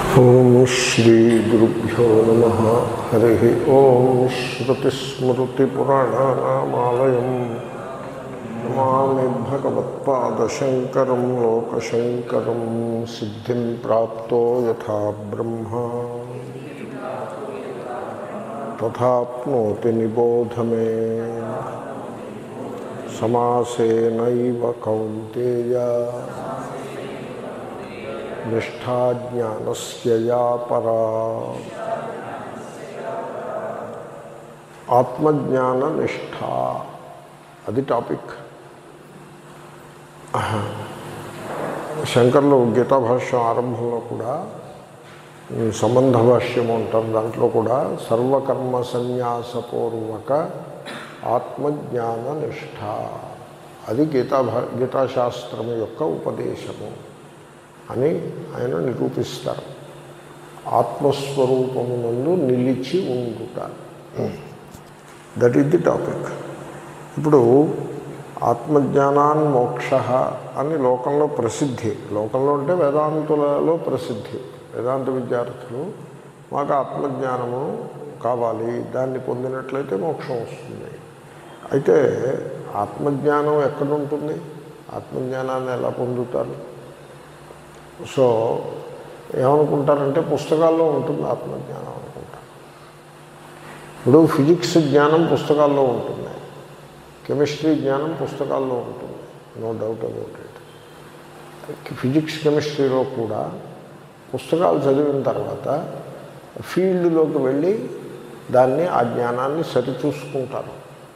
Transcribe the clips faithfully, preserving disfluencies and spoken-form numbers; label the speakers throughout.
Speaker 1: ఓం శ్రీ గురుభ్యో నమః. హరి ఓం. శ్రుతిస్మృతిపురాణానామాలయం నమామి భగవత్పాదశంకరం లోకశంకరం. సిద్ధిం ప్రాప్తో యథా బ్రహ్మ తథాప్నోతి నిబోధ మే. సమాసేనైవ కౌంతేయ నిష్ఠా జ్ఞానస్య యా పరా. ఆత్మజ్ఞాన నిష్ఠ అది టాపిక్. శంకర్లు గీతా భాష్యం ఆరంభంలో కూడా సంబంధ భాష్యము అంటారు. దాంట్లో కూడా సర్వకర్మ సన్యాసపూర్వక ఆత్మజ్ఞాన నిష్ఠ అది గీతా భా గీతాశాస్త్రము యొక్క ఉపదేశము అని ఆయన నిరూపిస్తారు. ఆత్మస్వరూపమునందు నిలిచి ఉండుట, దట్ ఈస్ ది టాపిక్. ఇప్పుడు ఆత్మజ్ఞానాన్ మోక్ష అని లోకంలో ప్రసిద్ధి. లోకంలో అంటే వేదాంతులలో ప్రసిద్ధి. వేదాంత విద్యార్థులు మాకు ఆత్మజ్ఞానము కావాలి, దాన్ని పొందినట్లయితే మోక్షం వస్తుంది. అయితే ఆత్మజ్ఞానం ఎక్కడ ఉంటుంది? ఆత్మజ్ఞానాన్ని ఎలా పొందుతారు? సో ఏమనుకుంటారంటే పుస్తకాల్లో ఉంటుంది ఆత్మజ్ఞానం అనుకుంటారు. ఇప్పుడు ఫిజిక్స్ జ్ఞానం పుస్తకాల్లో ఉంటుంది, కెమిస్ట్రీ జ్ఞానం పుస్తకాల్లో ఉంటుంది, no doubt about it. Physics కెమిస్ట్రీలో కూడా పుస్తకాలు చదివిన తర్వాత ఫీల్డ్లోకి వెళ్ళి దాన్ని ఆ జ్ఞానాన్ని సరిచూసుకుంటారు.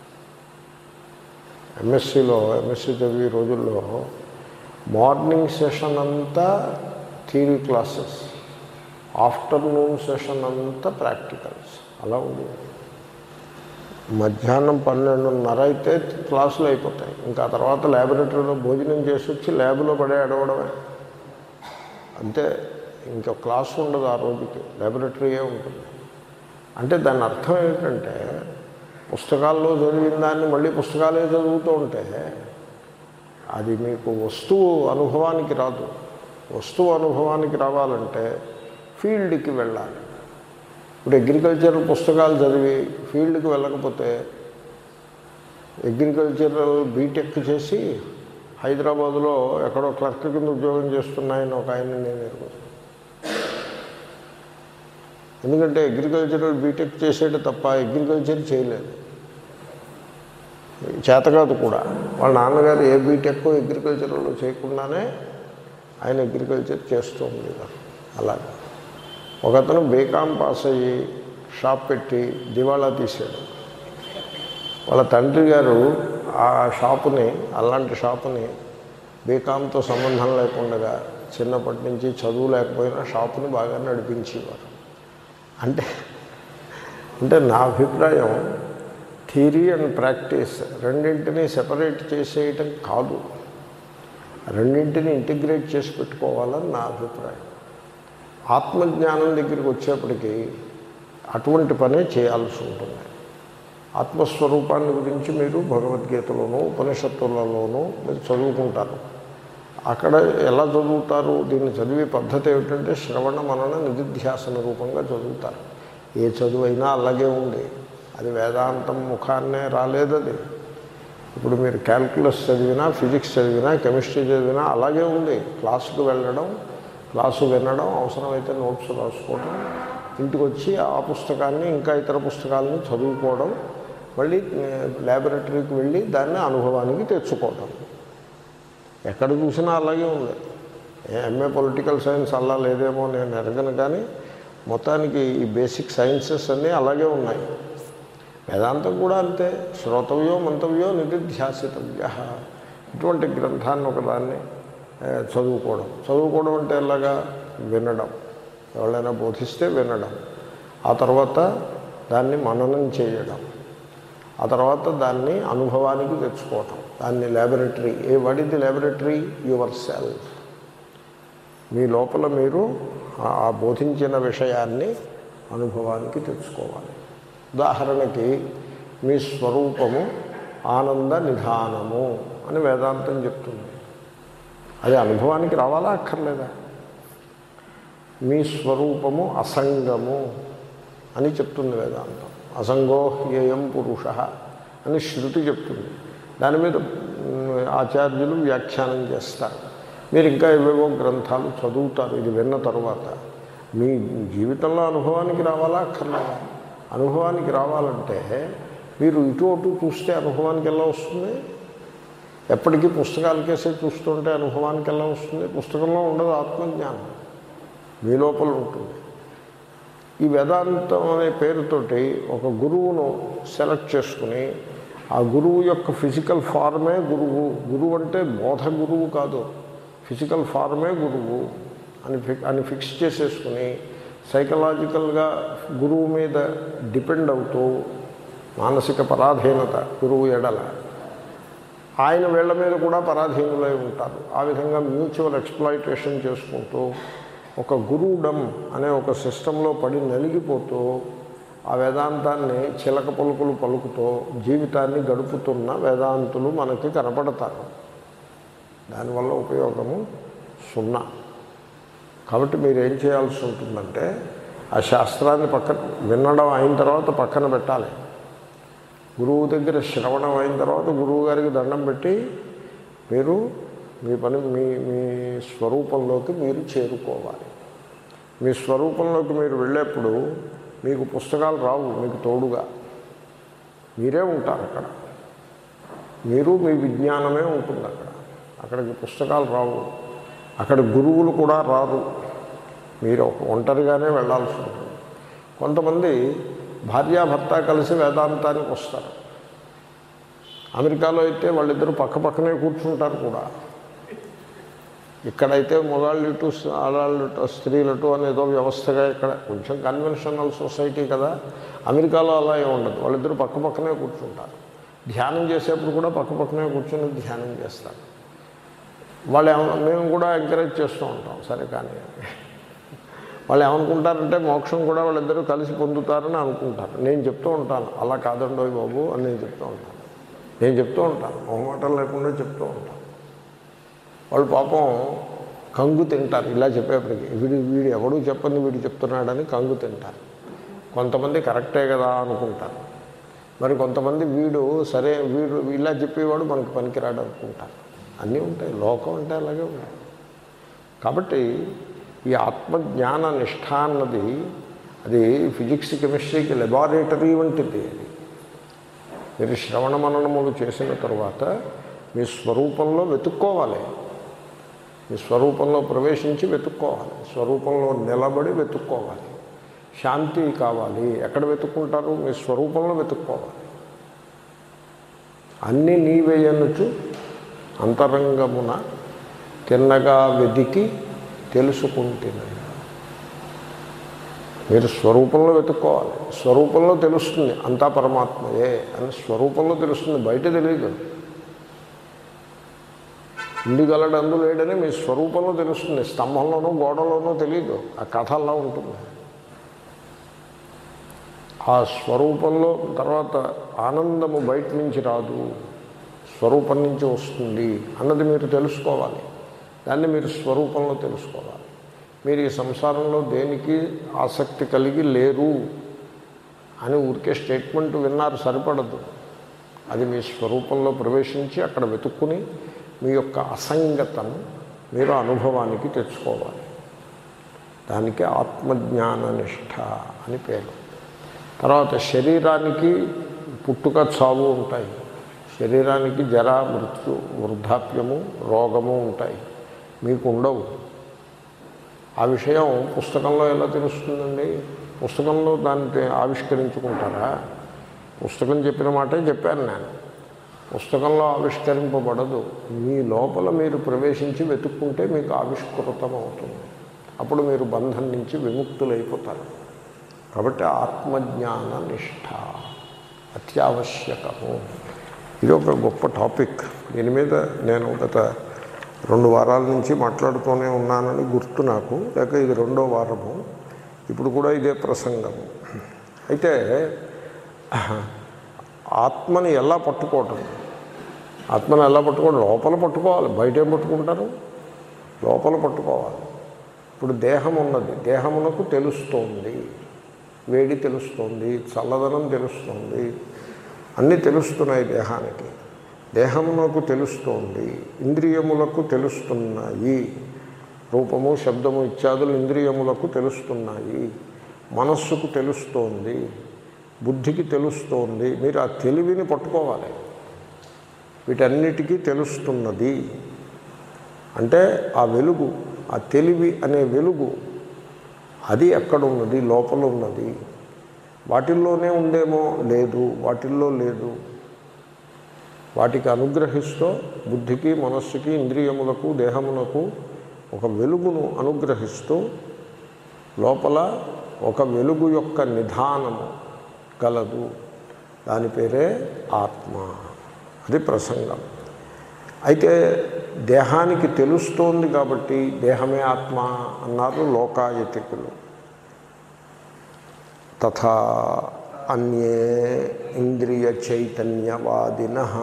Speaker 1: ఎంఎస్సీలో ఎంఎస్సీ చదివే రోజుల్లో మార్నింగ్ సెషన్ అంతా థియరీ క్లాసెస్, ఆఫ్టర్నూన్ సెషన్ అంతా ప్రాక్టికల్స్ అలా ఉంది. మధ్యాహ్నం పన్నెండున్నర అయితే క్లాసులు అయిపోతాయి. ఇంకా తర్వాత ల్యాబొరేటరీలో భోజనం చేసి వచ్చి ల్యాబ్లో పడే అడవడమే అంతే. ఇంకా క్లాసు ఉండదు ఆ రోజుకి, ల్యాబొరేటరీయే ఉంటుంది. అంటే దాని అర్థం ఏంటంటే పుస్తకాల్లో చదివిన దాన్ని మళ్ళీ పుస్తకాలే చదువుతూ ఉంటే అది మీకు వస్తువు అనుభవానికి రాదు. వస్తువు అనుభవానికి రావాలంటే ఫీల్డ్కి వెళ్ళాలి. ఇప్పుడు అగ్రికల్చర్ పుస్తకాలు చదివి ఫీల్డ్కి వెళ్ళకపోతే, అగ్రికల్చరల్ బీటెక్ చేసి హైదరాబాదులో ఎక్కడో క్లర్క్ కింద ఉద్యోగం చేస్తున్నాయని ఒక ఆయన నేను ఎరుగుతాను. ఎందుకంటే అగ్రికల్చరల్ బీటెక్ చేసేట తప్ప అగ్రికల్చర్ చేయలేదు, చేతకాదు కూడా. వాళ్ళ నాన్నగారు ఏ బీటెక్ అగ్రికల్చర్లో చేయకుండానే ఆయన అగ్రికల్చర్ చేస్తూ ఉండేవారు. అలాగే ఒకతను బీకామ్ పాస్ అయ్యి షాప్ పెట్టి దివాళా తీశాడు. వాళ్ళ తండ్రి గారు ఆ షాపుని, అలాంటి షాపుని బీకామ్తో సంబంధం లేకుండా చిన్నప్పటి నుంచి చదువు లేకపోయినా షాపుని బాగా నడిపించేవారు. అంటే అంటే నా అభిప్రాయం థియరీ అండ్ ప్రాక్టీస్ రెండింటినీ సెపరేట్ చేసేయటం కాదు, రెండింటిని ఇంటిగ్రేట్ చేసి పెట్టుకోవాలని నా అభిప్రాయం. ఆత్మజ్ఞానం దగ్గరికి వచ్చేప్పటికీ అటువంటి పనే చేయాల్సి ఉంటుంది. ఆత్మస్వరూపాన్ని గురించి మీరు భగవద్గీతలోనూ ఉపనిషత్తులలోనూ మీరు చదువుకుంటారు. అక్కడ ఎలా చదువుతారు? దీన్ని చదివే పద్ధతి ఏమిటంటే శ్రవణ మనన నిధిధ్యాసన రూపంగా చదువుతారు. ఏ చదువు అయినా అలాగే ఉంది, అది వేదాంతం ముఖాన్నే రాలేదు. అది ఇప్పుడు మీరు క్యాల్కులస్ చదివినా, ఫిజిక్స్ చదివినా, కెమిస్ట్రీ చదివినా అలాగే ఉంది. క్లాసుకు వెళ్ళడం, క్లాసు వినడం, అవసరమైతే నోట్స్ రాసుకోవడం, ఇంటికి వచ్చి ఆ పుస్తకాన్ని ఇంకా ఇతర పుస్తకాలను చదువుకోవడం, మళ్ళీ ల్యాబొరేటరీకి వెళ్ళి దాన్ని అనుభవానికి తెచ్చుకోవడం. ఎక్కడ చూసినా అలాగే ఉంది. ఎంఏ పొలిటికల్ సైన్స్ అలా లేదేమో నేను ఎరగను, కానీ మొత్తానికి ఈ బేసిక్ సైన్సెస్ అన్నీ అలాగే ఉన్నాయి. వేదాంతం కూడా అంతే. శ్రోతవ్యో మంతవ్యో నిధిధ్యాసితవ్య. ఇటువంటి గ్రంథాన్ని ఒకదాన్ని చదువుకోవడం. చదువుకోవడం అంటే ఎలాగా? వినడం, ఎవరైనా బోధిస్తే వినడం, ఆ తర్వాత దాన్ని మననం చేయడం, ఆ తర్వాత దాన్ని అనుభవానికి తెచ్చుకోవటం. దాన్ని ల్యాబొరేటరీ. ఏ వాడిది ల్యాబొరేటరీ? Your self. మీ లోపల మీరు ఆ బోధించిన విషయాన్ని అనుభవానికి తెచ్చుకోవాలి. ఉదాహరణకి మీ స్వరూపము ఆనంద నిధానము అని వేదాంతం చెప్తుంది. అది అనుభవానికి రావాలా అక్కర్లేదా? మీ స్వరూపము అసంగము అని చెప్తుంది వేదాంతం. అసంగో హ్యేయం పురుష అని శృతి చెప్తుంది. దాని మీద ఆచార్యులు వ్యాఖ్యానం చేస్తారు. మీరు ఇంకా ఏవేవో గ్రంథాలు చదువుతారు. ఇది విన్న తరువాత మీ జీవితంలో అనుభవానికి రావాలా అక్కర్లేదా? అనుభవానికి రావాలంటే మీరు ఇటు అటు చూస్తే అనుభవానికి ఎలా వస్తుంది? ఎప్పటికీ పుస్తకాలకేసే చూస్తుంటే అనుభవానికి ఎలా వస్తుంది? పుస్తకంలో ఉండదు ఆత్మజ్ఞానం, మీ లోపల ఉంటుంది. ఈ వేదాంతం అనే పేరుతోటి ఒక గురువును సెలెక్ట్ చేసుకుని ఆ గురువు యొక్క ఫిజికల్ ఫార్మే గురువు. గురువు అంటే బోధ గురువు కాదు, ఫిజికల్ ఫార్మే గురువు అని ఫిక్ అని ఫిక్స్ చేసేసుకుని సైకలాజికల్గా గురువు మీద డిపెండ్ అవుతూ మానసిక పరాధీనత గురువు ఎడల, ఆయన వీళ్ళ మీద కూడా పరాధీనులై ఉంటారు. ఆ విధంగా మ్యూచువల్ ఎక్స్ప్లాయిటేషన్ చేసుకుంటూ ఒక గురువుడం అనే ఒక సిస్టంలో పడి నలిగిపోతూ ఆ వేదాంతాన్ని చిలక పలుకులు పలుకుతూ జీవితాన్ని గడుపుతున్న వేదాంతులు మనకి కనపడతారు. దానివల్ల ఉపయోగము సున్నా. కాబట్టి మీరు ఏం చేయాల్సి ఉంటుందంటే ఆ శాస్త్రాన్ని పక్కన వినడం అయిన తర్వాత పక్కన పెట్టాలి. గురువు దగ్గర శ్రవణం అయిన తర్వాత గురువు గారికి దండం పెట్టి మీరు మీ పని మీ మీ స్వరూపంలోకి మీరు చేరుకోవాలి. మీ స్వరూపంలోకి మీరు వెళ్ళేప్పుడు మీకు పుస్తకాలు రావు, మీకు తోడుగా మీరే ఉంటారు. అక్కడ మీరు మీ విజ్ఞానమే ఉంటుంది. అక్కడ అక్కడికి పుస్తకాలు రావు, అక్కడ గురువులు కూడా రారు. మీరు ఒంటరిగానే వెళ్ళాల్సి ఉంటుంది. కొంతమంది భార్యాభర్త కలిసి వేదాంతానికి వస్తారు. అమెరికాలో అయితే వాళ్ళిద్దరూ పక్క పక్కనే కూర్చుంటారు కూడా. ఇక్కడైతే మగాళ్ళుటు ఆడాళ్ళుటు స్త్రీలటు అనేదో వ్యవస్థగా ఇక్కడ కొంచెం కన్వెన్షనల్ సొసైటీ కదా. అమెరికాలో అలా ఏమి ఉండదు, వాళ్ళిద్దరూ పక్క పక్కనే కూర్చుంటారు. ధ్యానం చేసేప్పుడు కూడా పక్క పక్కనే కూర్చొని ధ్యానం చేస్తారు. వాళ్ళు ఏమ మేము కూడా ఎంకరేజ్ చేస్తూ ఉంటాం, సరే కానీ వాళ్ళు ఏమనుకుంటారంటే మోక్షం కూడా వాళ్ళిద్దరూ కలిసి పొందుతారని అనుకుంటారు. నేను చెప్తూ ఉంటాను అలా కాదండో బాబు అని నేను చెప్తూ ఉంటాను. నేను చెప్తూ ఉంటాను, మొహమాటం లేకుండా చెప్తూ ఉంటాను. వాళ్ళు పాపం కంగు తింటారు ఇలా చెప్పేప్పటికి. వీడు వీడు ఎవడూ చెప్పండి వీడు చెప్తున్నాడని కంగు తింటారు. కొంతమంది కరెక్టే కదా అనుకుంటారు, మరి కొంతమంది వీడు సరే వీడు ఇలా చెప్పేవాడు మనకు పనికిరాడు అనుకుంటారు. అన్నీ ఉంటాయి, లోకం అంటే అలాగే ఉంటాయి. కాబట్టి ఈ ఆత్మజ్ఞాన నిష్ఠ అన్నది అది ఫిజిక్స్ కెమిస్ట్రీకి లెబారేటరీ వంటిది. అది మీరు శ్రవణ మననములు చేసిన తర్వాత మీ స్వరూపంలో వెతుక్కోవాలి. మీ స్వరూపంలో ప్రవేశించి వెతుక్కోవాలి, స్వరూపంలో నిలబడి వెతుక్కోవాలి. శాంతి కావాలి, ఎక్కడ వెతుక్కుంటారు? మీ స్వరూపంలో వెతుక్కోవాలి. అన్నీ నీవేయనుచు అంతరంగమున తిన్నగా వెదికి తెలుసుకుంటున్నాయి. మీరు స్వరూపంలో వెతుక్కోవాలి. స్వరూపంలో తెలుస్తుంది అంతా పరమాత్మయే అని స్వరూపంలో తెలుస్తుంది, బయట తెలియదు. ఇండి గలడు అందు లేడని మీ స్వరూపంలో తెలుస్తుంది, స్తంభంలోనూ గోడలోనూ తెలియదు. ఆ కథ అలా ఉంటుంది. ఆ స్వరూపంలో తర్వాత ఆనందము బయట నుంచి రాదు, స్వరూపం నుంచి వస్తుంది అన్నది మీరు తెలుసుకోవాలి. దాన్ని మీరు స్వరూపంలో తెలుసుకోవాలి. మీరు ఈ సంసారంలో దేనికి ఆసక్తి కలిగి లేరు అని ఊరికే స్టేట్మెంట్ విన్నారు సరిపడదు. అది మీ స్వరూపంలో ప్రవేశించి అక్కడ వెతుక్కుని మీ యొక్క అసంగతను మీరు అనుభవానికి తెచ్చుకోవాలి. దానికి ఆత్మజ్ఞాన నిష్ఠ అని పేరు. తర్వాత శరీరానికి పుట్టుక చావు ఉంటాయి. శరీరానికి జర మృత్యు వృద్ధాప్యము రోగము ఉంటాయి, మీకు ఉండవు. ఆ విషయం పుస్తకంలో ఎలా తెలుస్తుందండి? పుస్తకంలో దాన్ని ఆవిష్కరించుకుంటారా? పుస్తకం చెప్పిన మాటే చెప్పాను నేను. పుస్తకంలో ఆవిష్కరింపబడదు. మీ లోపల మీరు ప్రవేశించి వెతుక్కుంటే మీకు ఆవిష్కృతం అవుతుంది. అప్పుడు మీరు బంధం నుంచి విముక్తులైపోతారు. కాబట్టి ఆత్మజ్ఞాన నిష్ఠ అత్యావశ్యకము. ఇది ఒక గొప్ప టాపిక్. దీని మీద నేను గత రెండు వారాల నుంచి మాట్లాడుతూనే ఉన్నానని గుర్తు నాకు, లేక ఇది రెండో వారము. ఇప్పుడు కూడా ఇదే ప్రసంగము. అయితే ఆత్మని ఎలా పట్టుకోవటం? ఆత్మని ఎలా పట్టుకోవడం? లోపల పట్టుకోవాలి. బయట ఏం పట్టుకుంటారు? లోపల పట్టుకోవాలి. ఇప్పుడు దేహం ఉన్నది, దేహమునకు తెలుస్తోంది, వేడి తెలుస్తోంది, చల్లదనం తెలుస్తోంది, అన్నీ తెలుస్తున్నాయి దేహానికి. దేహమునకు తెలుస్తోంది, ఇంద్రియములకు తెలుస్తున్నాయి, రూపము శబ్దము ఇత్యాదులు ఇంద్రియములకు తెలుస్తున్నాయి, మనస్సుకు తెలుస్తోంది, బుద్ధికి తెలుస్తోంది. మీరు ఆ తెలివిని పట్టుకోవాలి. వీటన్నిటికీ తెలుస్తున్నది అంటే ఆ వెలుగు, ఆ తెలివి అనే వెలుగు అది ఎక్కడున్నది? లోపల ఉన్నది. వాటిల్లోనే ఉందేమో, లేదు, వాటిల్లో లేదు. వాటికి అనుగ్రహిస్తూ బుద్ధికి మనస్సుకి ఇంద్రియములకు దేహమునకు ఒక వెలుగును అనుగ్రహిస్తూ లోపల ఒక వెలుగు యొక్క నిధానము గలదు. దాని పేరే ఆత్మ. అది ప్రసంగం. అయితే దేహానికి తెలుస్తోంది కాబట్టి దేహమే ఆత్మ అన్నారు లోకాయతికులు. తథా అన్యే ఇంద్రియ చైతన్యవాదినః,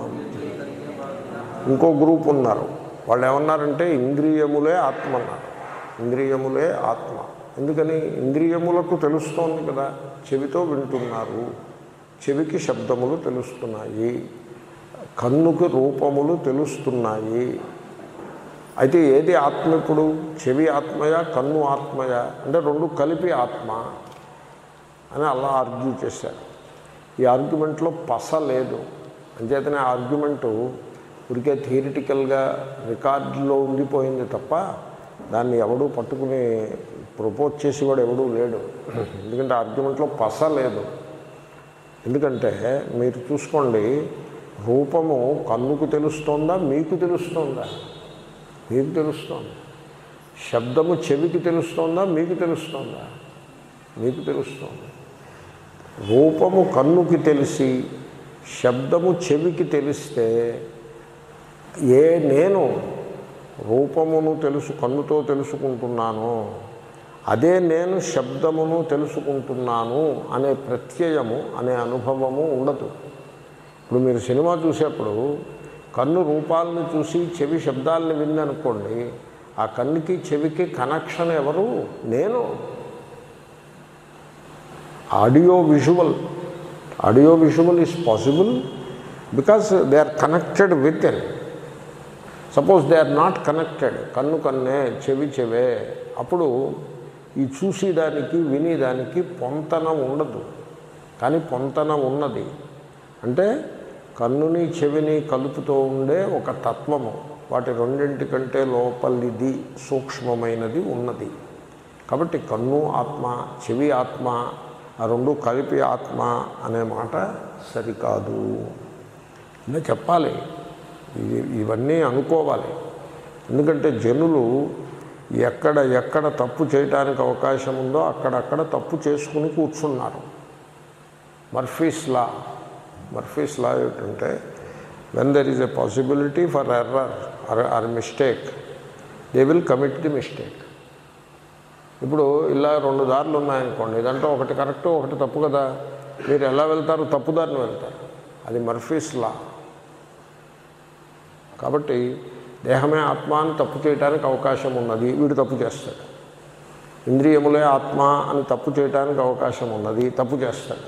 Speaker 1: ఇంకో గ్రూప్ ఉన్నారు. వాళ్ళు ఏమన్నారంటే ఇంద్రియములే ఆత్మ అన్నారు. ఇంద్రియములే ఆత్మ. ఎందుకని? ఇంద్రియములకు తెలుస్తోంది కదా, చెవితో వింటున్నారు, చెవికి శబ్దములు తెలుస్తున్నాయి, కన్నుకి రూపములు తెలుస్తున్నాయి. అయితే ఏది ఆత్మ? ఇప్పుడు చెవి ఆత్మయా, కన్ను ఆత్మయా అంటే రెండు కలిపి ఆత్మ అని అలా ఆర్గ్యూ చేశారు. ఈ ఆర్గ్యుమెంట్లో పస లేదు. అంచేతనే ఆర్గ్యుమెంటు ఊరికే థియరిటికల్గా రికార్డులో ఉండిపోయింది తప్ప దాన్ని ఎవడూ పట్టుకుని ప్రపోజ్ చేసేవాడు ఎవడూ లేడు. ఎందుకంటే ఆర్గ్యుమెంట్లో పస లేదు. ఎందుకంటే మీరు చూసుకోండి, రూపము కన్నుకు తెలుస్తోందా, మీకు తెలుస్తోందా? మీకు తెలుస్తోంది. శబ్దము చెవికి తెలుస్తోందా, మీకు తెలుస్తోందా? మీకు తెలుస్తోంది. రూపము కన్నుకి తెలిసి శబ్దము చెవికి తెలిస్తే ఏ నేను రూపమును తెలుసు కన్నుతో తెలుసుకుంటున్నానో అదే నేను శబ్దమును తెలుసుకుంటున్నాను అనే ప్రత్యయము అనే అనుభవము ఉండదు. ఇప్పుడు మీరు సినిమా చూసేప్పుడు కన్ను రూపాలను చూసి చెవి శబ్దాలను విందనుకోండి, ఆ కన్నుకి చెవికి కనెక్షన్ ఎవరు? నేను. Audio visual audio visual is possible because they are connected with in. Suppose they are not connected, కన్ను కన్నే చెవి చెవే, అప్పుడు ఈ చూసేదానికి వినేదానికి పొంతన ఉండదు. కానీ పొంతన ఉన్నది అంటే కన్నుని చెవిని కలుపుతూ ఉండే ఒక తత్వము, వాటి రెండింటి కంటే లోపలిది సూక్ష్మమైనది ఉన్నది. కాబట్టి కన్ను ఆత్మ, చెవి ఆత్మ, ఆ రెండు కలిపి ఆత్మ అనే మాట సరికాదు. ఇలా చెప్పాలి. ఇది ఇవన్నీ అనుకోవాలి. ఎందుకంటే జనులు ఎక్కడ ఎక్కడ తప్పు చేయడానికి అవకాశం ఉందో అక్కడక్కడ తప్పు చేసుకుని కూర్చున్నారు. మర్ఫీస్ లా మర్ఫీస్ లా ఏంటంటే when there is a possibility for error or or mistake, they will commit the mistake. ఇప్పుడు ఇలా రెండు దారులు ఉన్నాయనుకోండి, ఇదంటే ఒకటి కరెక్ట్ ఒకటి తప్పు కదా, మీరు ఎలా వెళ్తారు? తప్పుదారిని వెళ్తారు. అది మర్ఫీస్ లా. కాబట్టి దేహమే ఆత్మ అని తప్పు చేయడానికి అవకాశం ఉన్నది, వీడు తప్పు చేస్తాడు. ఇంద్రియములే ఆత్మ అని తప్పు చేయడానికి అవకాశం ఉన్నది, తప్పు చేస్తాడు.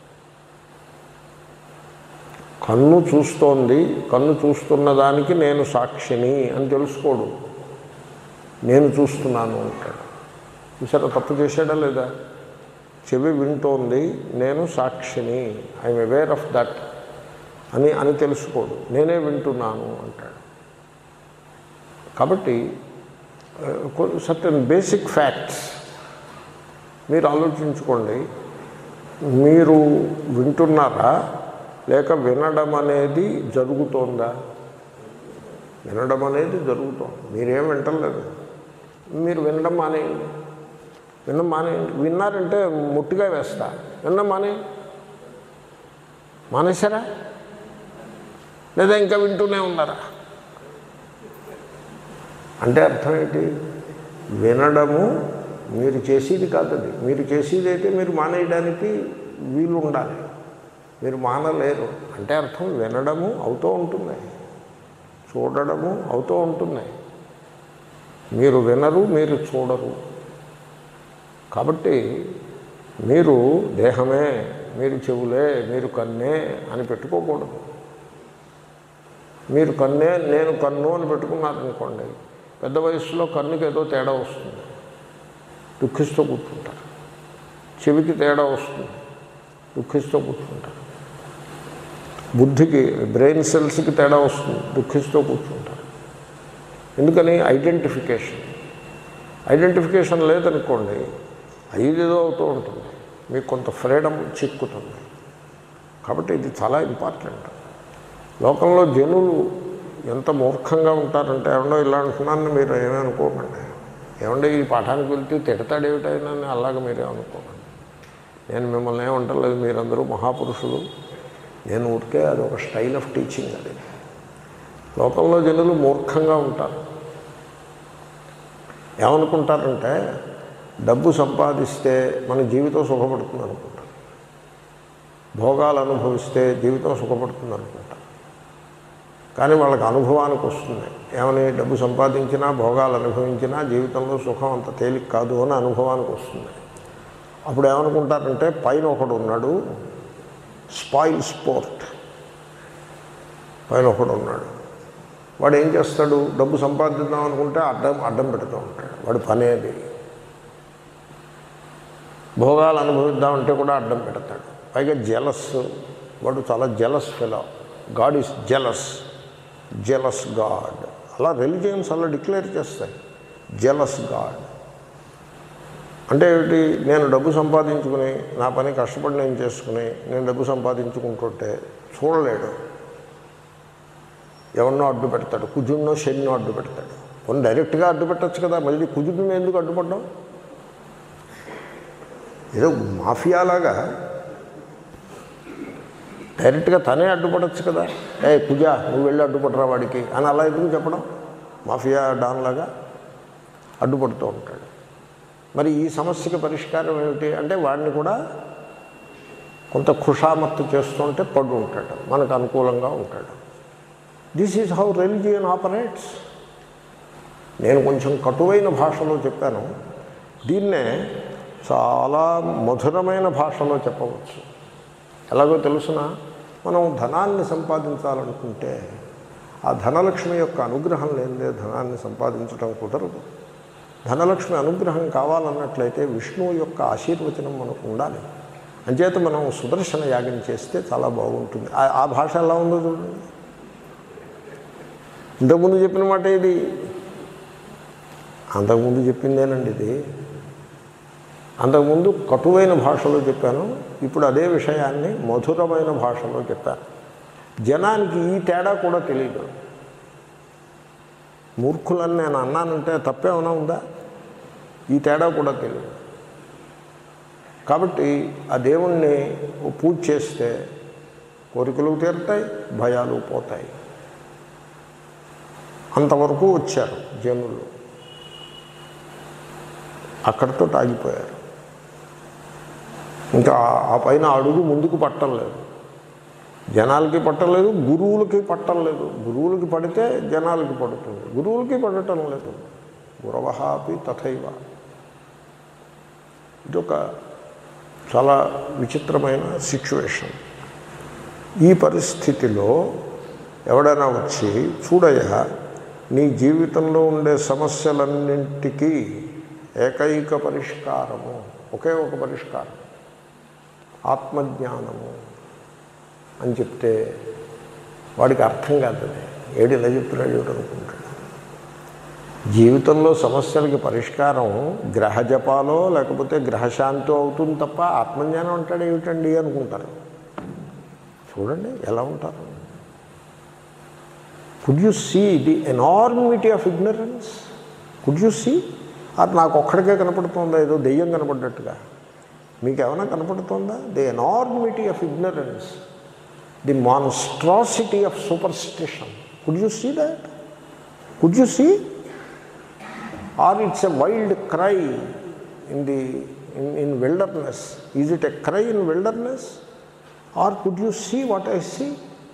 Speaker 1: కన్ను చూస్తోంది, కన్ను చూస్తున్న దానికి నేను సాక్షిని అని తెలుసుకోడు, నేను చూస్తున్నాను అంటాడు. చూసారా తప్పు చేశాడా లేదా? చెవి వింటోంది, నేను సాక్షిని, ఐఎమ్ అవేర్ ఆఫ్ దట్ అని అని తెలుసుకోడు, నేనే వింటున్నాను అంటాడు. కాబట్టి సర్టన్ బేసిక్ ఫ్యాక్ట్స్ మీరు ఆలోచించుకోండి. మీరు వింటున్నారా లేక వినడం అనేది జరుగుతోందా? వినడం అనేది జరుగుతోంది, మీరేం వింటలేదు. మీరు వినడం మానేయండి, వినడం మానేయండి. విన్నారంటే ముట్టిగా వేస్తా, వినడం మానే మానేశారా లేదా ఇంకా వింటూనే ఉన్నారా అంటే అర్థం ఏంటి? వినడము మీరు చేసేది కాదు. అది మీరు చేసేది అయితే మీరు మానేయడానికి వీలు ఉండాలి, మీరు మానలేరు. అంటే అర్థం వినడము అవుతూ ఉంటుంది, చూడడము అవుతూ ఉంటుంది, మీరు వినరు, మీరు చూడరు. కాబట్టి మీరు దేహమే, మీరు చెవులే, మీరు కన్నే అని పెట్టుకోకూడదు. మీరు కన్నే, నేను కన్ను అని పెట్టుకున్నారనుకోండి, పెద్ద వయసులో కన్నుకి ఏదో తేడా వస్తుంది, దుఃఖిస్తూ కూర్చుంటారు. చెవికి తేడా వస్తుంది, దుఃఖిస్తూ కూర్చుంటారు. బుద్ధికి, బ్రెయిన్ సెల్స్కి తేడా వస్తుంది, దుఃఖిస్తూ కూర్చుంటారు. ఎందుకని? ఐడెంటిఫికేషన్. ఐడెంటిఫికేషన్ లేదనుకోండి, ఐదేదో అవుతూ ఉంటుంది, మీకు కొంత ఫ్రీడమ్ చిక్కుతుంది. కాబట్టి ఇది చాలా ఇంపార్టెంట్. లోకంలో జనులు ఎంత మూర్ఖంగా ఉంటారంటే, ఏమన్నా ఇలా అంటున్నాను మీరు ఏమీ అనుకోకండి. ఏమంటే ఈ పాఠానికి వెళ్తే తిడతాడేమిటైనా అలాగే మీరే అనుకోకండి. నేను మిమ్మల్ని ఏమంటలేదు, మీరందరూ మహాపురుషులు. నేను ఊరికే అది ఒక స్టైల్ ఆఫ్ టీచింగ్. అది లోకంలో జనులు మూర్ఖంగా ఉంటారు. ఏమనుకుంటారంటే డబ్బు సంపాదిస్తే మన జీవితం సుఖపడుతుంది అనుకుంటారు, భోగాలు అనుభవిస్తే జీవితం సుఖపడుతుంది అనుకుంటారు. కానీ వాళ్ళకి అనుభవానికి వస్తుంది ఏమని, డబ్బు సంపాదించినా భోగాలు అనుభవించినా జీవితంలో సుఖం అంత తేలిక కాదు అని అనుభవానికి వస్తుంది. అప్పుడు ఏమనుకుంటారంటే పైన ఒకడు ఉన్నాడు, స్పాయిల్ స్పోర్ట్, పైన ఒకడు ఉన్నాడు, వాడు ఏం చేస్తాడు, డబ్బు సంపాదిద్దాం అనుకుంటే అడ్డం అడ్డం పెడుతూ ఉంటాడు. వాడు పనేది. భోగాలు అనుభవిద్దామంటే కూడా అడ్డం పెడతాడు. పైగా జెలస్, వాడు చాలా jealous fellow. God is jealous, jealous God. అలా రిలిజియన్స్ అలా డిక్లేర్ చేస్తాయి, జెలస్ గాడ్. అంటే ఏమిటి? నేను డబ్బు సంపాదించుకుని నా పని కష్టపడి నేను చేసుకుని నేను డబ్బు సంపాదించుకుంటుంటే చూడలేడు, ఎవరినో అడ్డు పెడతాడు, కుజుడినో శనినో అడ్డు పెడతాడు. కొన్ని డైరెక్ట్గా అడ్డు పెట్టచ్చు కదా, మళ్ళీ కుజుడిని ఎందుకు అడ్డుపడ్డాం? ఏదో మాఫియాలాగా డైరెక్ట్గా తనే అడ్డుపడచ్చు కదా. ఏ కుజా నువ్వు వెళ్ళి అడ్డుపడరా వాడికి అని అలా ఎందుకు చెప్పడం? మాఫియా డాన్లాగా అడ్డుపడుతూ ఉంటాడు. మరి ఈ సమస్యకి పరిష్కారం ఏమిటి అంటే వాడిని కూడా కొంత ఖుషామత్తు చేస్తుంటే పడు ఉంటాడు, మనకు అనుకూలంగా ఉంటాడు. This is how religion operates. నేను కొంచెం కటువైన భాషలో చెప్పాను, దీన్నే చాలా మధురమైన భాషలో చెప్పవచ్చు. ఎలాగో తెలుసునా, మనం ధనాన్ని సంపాదించాలనుకుంటే ఆ ధనలక్ష్మి యొక్క అనుగ్రహం లేనిదే ధనాన్ని సంపాదించడం కుదరదు. ధనలక్ష్మి అనుగ్రహం కావాలన్నట్లయితే విష్ణువు యొక్క ఆశీర్వచనం మనకు ఉండాలి. అంచేత మనం సుదర్శన యాగం చేస్తే చాలా బాగుంటుంది. ఆ భాష ఎలా ఉందో చూడండి. ఇంతకుముందు చెప్పిన మాట ఇది, అంతకుముందు చెప్పిందేనండి ఇది. అంతకుముందు కటువైన భాషలో చెప్పాను, ఇప్పుడు అదే విషయాన్ని మధురమైన భాషలో చెప్పాను. జనానికి ఈ తేడా కూడా తెలియదు. మూర్ఖులని నేను అన్నానంటే తప్పేమైనా ఉందా? ఈ తేడా కూడా తెలియదు. కాబట్టి ఆ దేవుణ్ణి పూజ చేస్తే కోరికలు తీరుతాయి, భయాలు పోతాయి. అంతవరకు వచ్చారు జనులు, అక్కడితో ఆగిపోయారు. ఇంకా ఆ పైన అడుగు ముందుకు పట్టలేదు. జనాలకి పట్టలేదు, గురువులకి పట్టలేదు. గురువులకి పడితే జనాలకి పడుతుంది, గురువులకి పడటం లేదు. గురవహాపి తథైవ. ఇదొక చాలా విచిత్రమైన సిచ్యువేషన్. ఈ పరిస్థితిలో ఎవడైనా వచ్చి చూడయ్యా, నీ జీవితంలో ఉండే సమస్యలన్నింటికీ ఏకైక పరిష్కారము, ఒకే ఒక పరిష్కారం ఆత్మజ్ఞానము అని చెప్తే వాడికి అర్థం కాదు. ఏడు ఇలా చెప్తున్నాడు ఏమిటి అనుకుంటాడు. జీవితంలో సమస్యలకి పరిష్కారం గ్రహజపాలో లేకపోతే గ్రహశాంతో అవుతుంది తప్ప ఆత్మజ్ఞానం అంటాడు ఏమిటండి అనుకుంటారు. చూడండి ఎలా ఉంటారు. Could you see the enormity of ignorance? Could you see? అది నాకు ఒక్కడికే కనపడుతుందా, ఏదో దెయ్యం కనపడ్డట్టుగా? మీకు ఏమైనా కనపడుతుందా? The enormity of ignorance, the monstrosity of superstition. Could you see that? Could you see? Or it's a wild cry in the in in wilderness? Is it a cry in wilderness? Or could you see what I see?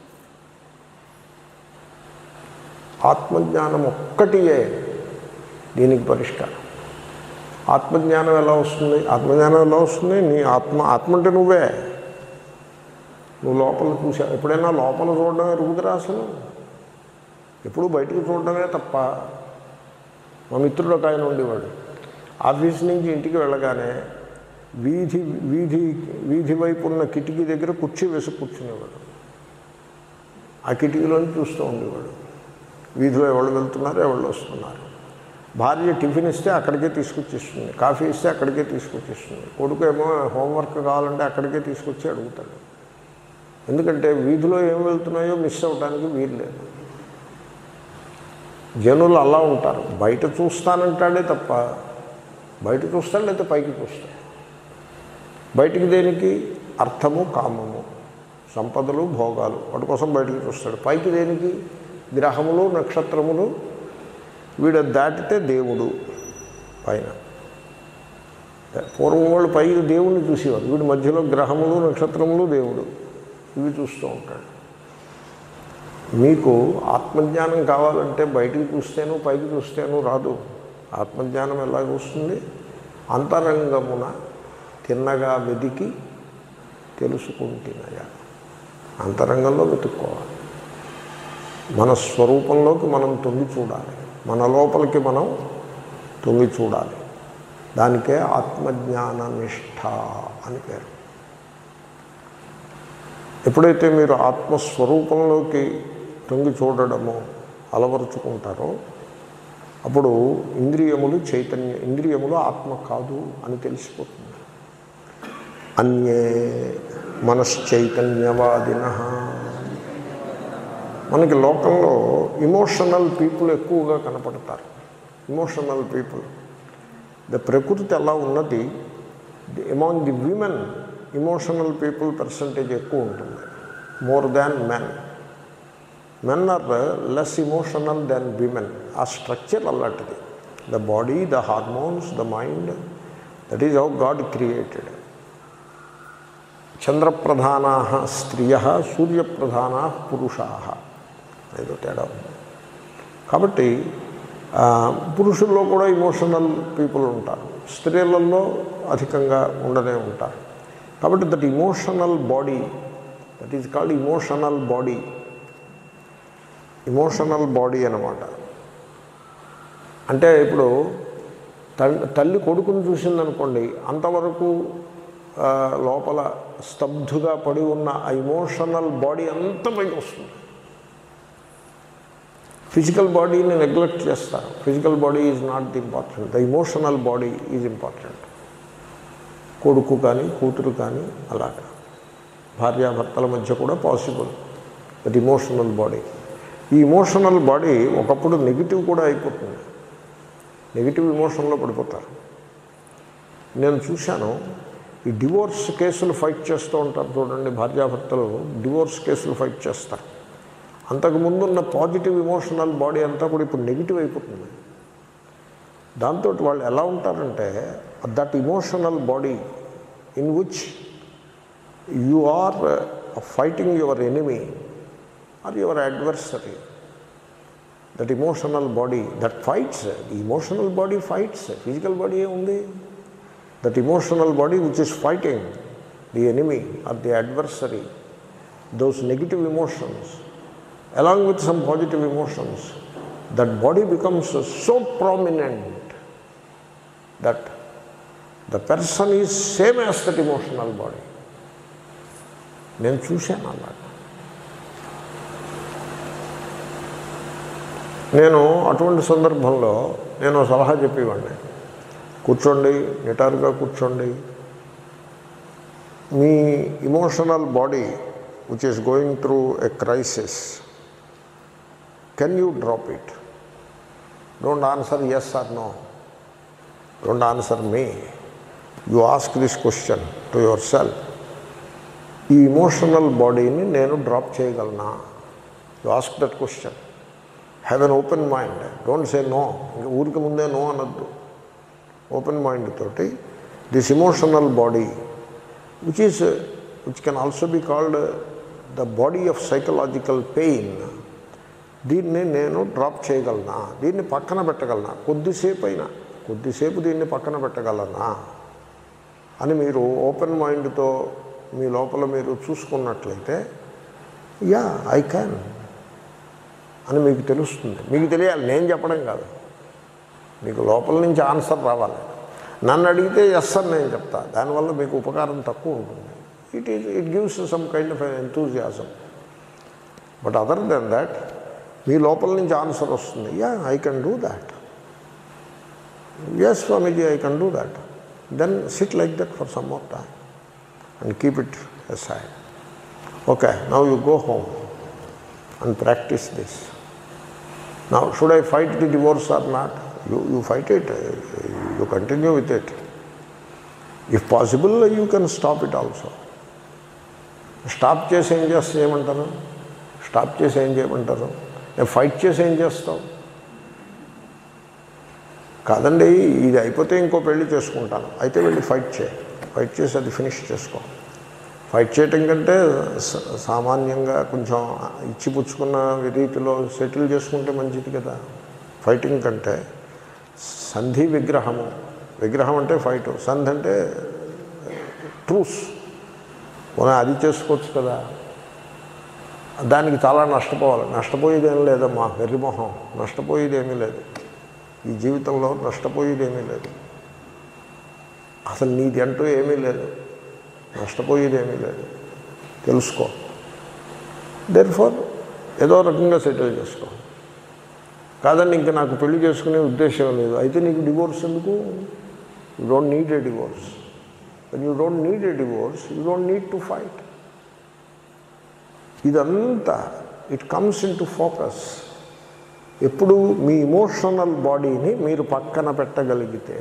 Speaker 1: ఆత్మజ్ఞానం ఒక్కటియే దీనికి పరిష్కారం. ఆత్మజ్ఞానం ఎలా వస్తుంది? ఆత్మజ్ఞానం ఎలా వస్తుంది? నీ ఆత్మ ఆత్మ అంటే నువ్వే. నువ్వు లోపల చూసా ఎప్పుడైనా లోపల చూడడం ఎరుగుదరా అసలు? ఎప్పుడు బయటకు చూడడమే తప్ప. మా మిత్రుడు ఒక ఆయన ఉండేవాడు. ఆఫీస్ నుంచి ఇంటికి వెళ్ళగానే వీధి వీధి వీధి వైపు ఉన్న కిటికీ దగ్గర కుర్చీ వేసి కూర్చునేవాడు. ఆ కిటికీలోని చూస్తూ ఉండేవాడు. వీధిలో ఎవరు వెళ్తున్నారు, ఎవరు వస్తున్నారు. భార్య టిఫిన్ ఇస్తే అక్కడికే తీసుకొచ్చిస్తుంది, కాఫీ ఇస్తే అక్కడికే తీసుకొచ్చిస్తుంది. కొడుకు ఏమో హోంవర్క్ కావాలంటే అక్కడికే తీసుకొచ్చి అడుగుతాడు. ఎందుకంటే వీధిలో ఏం వెళ్తున్నాయో మిస్ అవ్వడానికి వీలు లేదు. జనులు అలా ఉంటారు. బయట చూస్తానంటాడే తప్ప, బయట చూస్తాడు లేకపోతే పైకి చూస్తాడు. బయటికి దేనికి? అర్థము, కామము, సంపదలు, భోగాలు, వాటి కోసం బయటికి చూస్తాడు. పైకి దేనికి? గ్రహములు, నక్షత్రములు. వీడు దాటితే దేవుడు పైన. పూర్వం వాళ్ళు పైకి దేవుడిని చూసేవారు. వీడి మధ్యలో గ్రహములు, నక్షత్రములు, దేవుడు, ఇవి చూస్తూ ఉంటాడు. మీకు ఆత్మజ్ఞానం కావాలంటే బయటికి చూస్తేనూ పైకి చూస్తేనూ రాదు. ఆత్మజ్ఞానం ఎలాగ వస్తుంది? అంతరంగమున తిన్నగా వెతికి తెలుసుకుంటున్నాయా. అంతరంగంలో వెతుక్కోవాలి. మన స్వరూపంలోకి మనం తొంగి చూడాలి. మన లోపలికి మనం తొంగి చూడాలి. దానికే ఆత్మజ్ఞాన నిష్ఠ అని పేరు. ఎప్పుడైతే మీరు ఆత్మస్వరూపంలోకి తొంగి చూడడము అలవరుచుకుంటారో అప్పుడు ఇంద్రియములు చైతన్య ఇంద్రియములు ఆత్మ కాదు అని తెలిసిపోతుంది. అన్యే మనశ్చైతన్యవాదిన. మనకి లోకంలో ఇమోషనల్ పీపుల్ ఎక్కువగా కనపడతారు. Emotional people. ద ప్రకృతి ఎలా ఉన్నది, among the women emotional people percentage ఎక్కువ ఉంటుంది, more than men. Men are less emotional than women. ఆ స్ట్రక్చర్ అలాంటిది. The body, the hormones, the mind, that is how God created. చంద్రప్రధానా స్త్రియ, సూర్యప్రధానా పురుషా, ఏదో తేడా ఉంది. కాబట్టి పురుషుల్లో కూడా ఇమోషనల్ పీపుల్ ఉంటారు, స్త్రీలలో అధికంగా ఉండనే ఉంటారు. కాబట్టి that emotional body, that is called emotional body. Emotional body అన్నమాట. అంటే ఇప్పుడు తల్లి కొడుకుని చూసిందనుకోండి, అంతవరకు లోపల స్తబ్దుగా పడి ఉన్న ఆ ఇమోషనల్ బాడీ అంత పైకి వస్తుంది. ఫిజికల్ బాడీని నెగ్లెక్ట్ చేస్తారు. Physical body is not the important, the emotional body is important. కొడుకు కానీ కూతురు కానీ అలాగా భార్యాభర్తల మధ్య కూడా పాసిబుల్ దట్ ఇమోషనల్ బాడీ. ఈ ఇమోషనల్ బాడీ ఒకప్పుడు నెగిటివ్ కూడా అయిపోతుంది. నెగిటివ్ ఇమోషన్లో పడిపోతారు. నేను చూశాను, ఈ డివోర్స్ కేసులు ఫైట్ చేస్తూ ఉంటారు చూడండి. భార్యాభర్తలు డివోర్స్ కేసులు ఫైట్ చేస్తారు. అంతకుముందున్న పాజిటివ్ ఇమోషనల్ బాడీ అంతా కూడా ఇప్పుడు నెగిటివ్ అయిపోతుంది. దాంతో వాళ్ళు ఎలా ఉంటారంటే, that emotional body in which you are fighting your enemy or your adversary, that emotional body that fights. The emotional body fights, physical body ఏముంది? That emotional body which is fighting the enemy or the adversary, those negative emotions along with some positive emotions, that body becomes so prominent that the person is same as that emotional body. నేను చూశాను అలా. నేను అటువంటి సందర్భంలో నేను సలహా చెప్పేవాడిని, కూర్చోండి, నిటారుగా కూర్చోండి. మీ emotional body which is going through a crisis, can you drop it? Don't answer yes or no. Don't answer me. You ask this question to yourself. ఈ ఇమోషనల్ బాడీని నేను డ్రాప్ చేయగలనా? You ask that question. Have an open mind. Don't say no. ఇంకా ఊరికి ముందే no అనద్దు. Open mind తోటి this emotional body which is which can also be called the body of psychological pain, దీన్ని నేను డ్రాప్ చేయగలనా, దీన్ని పక్కన పెట్టగలనా, కొద్దిసేపు అయినా కొద్దిసేపు దీన్ని పక్కన పెట్టగలనా అని మీరు ఓపెన్ మైండ్తో మీ లోపల మీరు చూసుకున్నట్లయితే యా ఐ క్యాన్ అని మీకు తెలుస్తుంది. మీకు తెలియాలి, నేను చెప్పడం కాదు, మీకు లోపల నుంచి ఆన్సర్ రావాలి. నన్ను అడిగితే ఎస్ అని నేను చెప్తా, దానివల్ల మీకు ఉపకారం తక్కువ ఉంటుంది. It is it gives some kind of enthusiasm. But other than that మీ లోపల నుంచి ఆన్సర్ వస్తుంది, yeah I can do that, yes Swamiji I can do that. Then sit like that for some more time and keep it aside. Okay, now you go home and practice this. Now, should I fight the divorce or not? You, you fight it, you continue with it. If possible, you can stop it also. Stop చేసి ఏం చేస్తే చేయమంటారు? Stop చేసి ఏం చేయమంటారు? నేను fight చేసి ఏం చేస్తావు? కాదండి, ఇది అయిపోతే ఇంకో పెళ్లి చేసుకుంటాను, అయితే వెళ్ళి ఫైట్ చేయి, ఫైట్ చేసి అది ఫినిష్ చేసుకో. ఫైట్ చేయటం కంటే సామాన్యంగా కొంచెం ఇచ్చిపుచ్చుకున్న రీతిలో సెటిల్ చేసుకుంటే మంచిది కదా. ఫైటింగ్ కంటే సంధి విగ్రహము, విగ్రహం అంటే ఫైట్, సంధి అంటే ట్రూస్, మనం అది చేసుకోవచ్చు కదా. దానికి చాలా నష్టపోవాలి, నష్టపోయేది ఏమీ లేదమ్మా, వెర్రిమొహం, నష్టపోయేది ఏమీ లేదు ఈ జీవితంలో, నష్టపోయేది ఏమీ లేదు, అసలు నీది అంటూ ఏమీ లేదు, నష్టపోయేది ఏమీ లేదు, తెలుసుకో. దేర్ఫోర్ ఏదో రకంగా సెటిల్ చేసుకో. కాదండి ఇంకా నాకు పెళ్లి చేసుకునే ఉద్దేశం లేదు, అయితే నీకు డివోర్స్ ఎందుకు? You don't need a divorce. When you don't need a divorce you don't need to fight. ఇదంతా it comes in to focus ఎప్పుడు మీ ఇమోషనల్ బాడీని మీరు పక్కన పెట్టగలిగితే.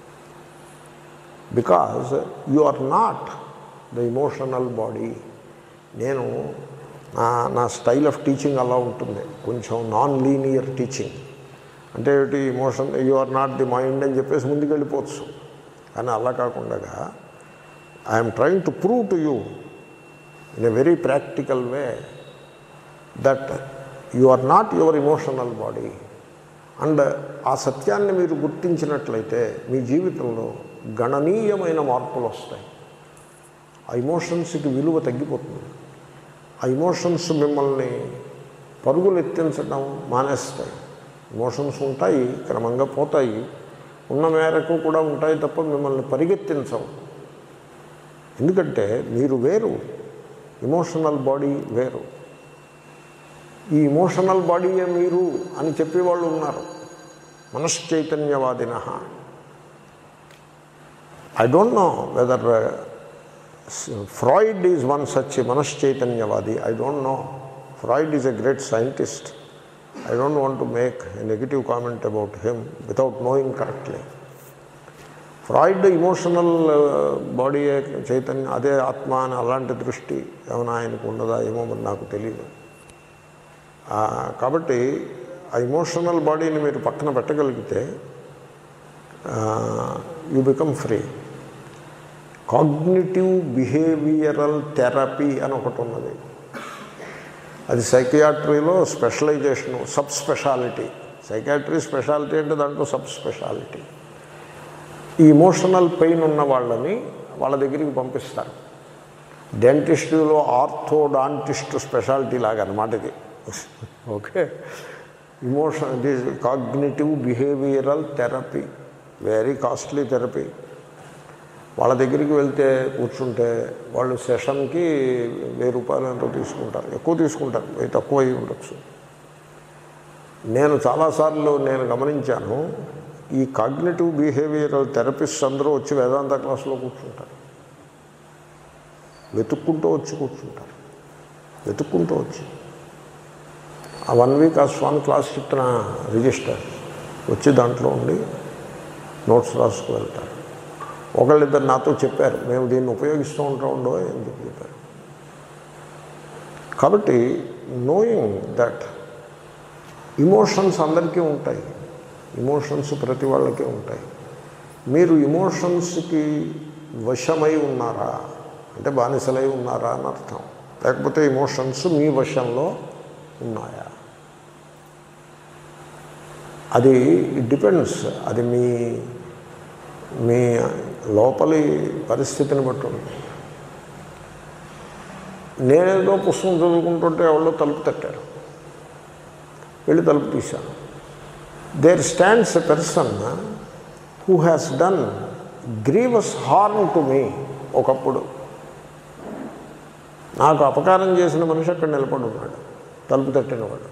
Speaker 1: Because you are not the emotional body. నేను నా నా స్టైల్ ఆఫ్ టీచింగ్ అలా ఉంటుంది, కొంచెం నాన్ లీనియర్ టీచింగ్. అంటే ఏమిటి, emotion you are not the mind అని చెప్పేసి ముందుకు వెళ్ళిపోవచ్చు. కానీ అలా కాకుండా I'm trying to prove to you in a very practical way that you are not your emotional body. And ఆ సత్యాన్ని మీరు గుర్తించినట్లయితే మీ జీవితంలో గణనీయమైన మార్పులు వస్తాయి. ఆ ఇమోషన్స్కి విలువ తగ్గిపోతుంది. ఆ ఇమోషన్స్ మిమ్మల్ని పరుగులు ఎత్తించడం మానేస్తాయి. ఇమోషన్స్ ఉంటాయి, క్రమంగా పోతాయి, ఉన్న మేరకు కూడా ఉంటాయి తప్ప మిమ్మల్ని పరిగెత్తించవు. ఎందుకంటే మీరు వేరు, ఇమోషనల్ బాడీ వేరు. ఈ ఇమోషనల్ బాడీయే మీరు అని చెప్పేవాళ్ళు ఉన్నారు, మనశ్చైతన్యవాదిన. I don't know whether uh, Freud is one such a Manaschaitanyavadi. I don't know. Freud is a great scientist. I don't want to make a negative comment about him without knowing correctly. Freud emotional uh, body Chaitanya అదే ఆత్మ అని అలాంటి దృష్టి ఏమైనా ఆయనకు ఉన్నదా ఏమో మరి నాకు తెలియదు. కాబట్టి ఆ ఇమోషనల్ బాడీని మీరు పక్కన పెట్టగలిగితే you become free. Cognitive behavioural therapy అని ఒకటి ఉన్నది. అది సైకియాట్రీలో specialisation, sub speciality. Psychiatry speciality అంటే దాంట్లో సబ్ స్పెషాలిటీ. ఈ ఇమోషనల్ పెయిన్ ఉన్న వాళ్ళని వాళ్ళ దగ్గరికి పంపిస్తారు. డెంటిస్టులో ఆర్థోడాంటిస్ట్ స్పెషాలిటీ లాగా అన్నమాట ఇది. ఓకే, ఇమోషన్ ఇది cognitive behavioural therapy, very costly therapy. వాళ్ళ దగ్గరికి వెళ్తే కూర్చుంటే వాళ్ళు సెషన్కి వెయ్యి రూపాయలు ఎంతో తీసుకుంటారు, ఎక్కువ తీసుకుంటారు, వెయ్యి తక్కువ అయి ఉండొచ్చు. నేను చాలాసార్లు నేను గమనించాను, ఈ కాగ్నిటివ్ బిహేవియరల్ థెరపిస్ట్ అందరూ వచ్చి వేదాంత క్లాసులో కూర్చుంటారు, వెతుక్కుంటూ వచ్చి కూర్చుంటారు, వెతుక్కుంటూ వచ్చి ఆ వన్ వీక్ ఆ స్వామి క్లాస్ చెప్తున్న రిజిస్టర్ వచ్చి దాంట్లో ఉండి నోట్స్ రాసుకు వెళ్తారు. ఒకళ్ళిద్దరు నాతో చెప్పారు, మేము దీన్ని ఉపయోగిస్తూ ఉంటా ఉండో ఎందుకు చెప్పారు. కాబట్టి నోయింగ్ దట్ ఇమోషన్స్ అందరికీ ఉంటాయి, ఇమోషన్స్ ప్రతి వాళ్ళకి ఉంటాయి. మీరు ఇమోషన్స్కి వశమై ఉన్నారా అంటే బానిసలై ఉన్నారా అని అర్థం. లేకపోతే ఇమోషన్స్ మీ వశంలో ఉన్నాయా? అది ఇట్ డిపెండ్స్, అది మీ మీ లోపలి పరిస్థితిని బట్టి ఉంది. నేనేదో పుస్తకం చదువుకుంటుంటే ఎవరో తలుపు తట్టారు, వెళ్ళి తలుపు తీశాను. There stands a person who has done grievous harm to me. ఒకప్పుడు నాకు అపకారం చేసిన మనిషి అక్కడ నిలబడి ఉన్నాడు, తలుపు తట్టినవాడు.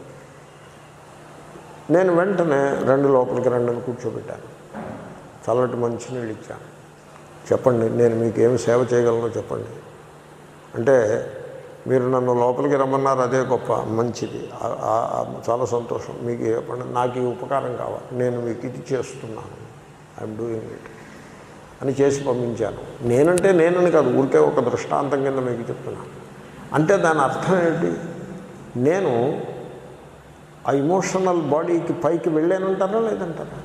Speaker 1: నేను వెంటనే రెండు లోపలికి రెండుని కూర్చోబెట్టాను, చల్లటి మంచినీళ్ళు ఇచ్చాను. చెప్పండి, నేను మీకు ఏమి సేవ చేయగలను చెప్పండి అంటే, మీరు నన్ను లోపలికి రమ్మన్నారు, అదే గొప్ప, మంచిది, చాలా సంతోషం, మీకు చెప్పండి, నాకు ఈ ఉపకారం కావాలి, నేను మీకు ఇది చేస్తున్నాను, ఐఎమ్ డూయింగ్ ఇట్ అని చేసి పంపించాను. నేనంటే నేనని కాదు, ఊరికే ఒక దృష్టాంతం కింద మీకు చెప్తున్నాను. అంటే దాని అర్థం ఏంటి? నేను ఆ ఇమోషనల్ బాడీకి పైకి వెళ్ళానంటారా లేదంటారా?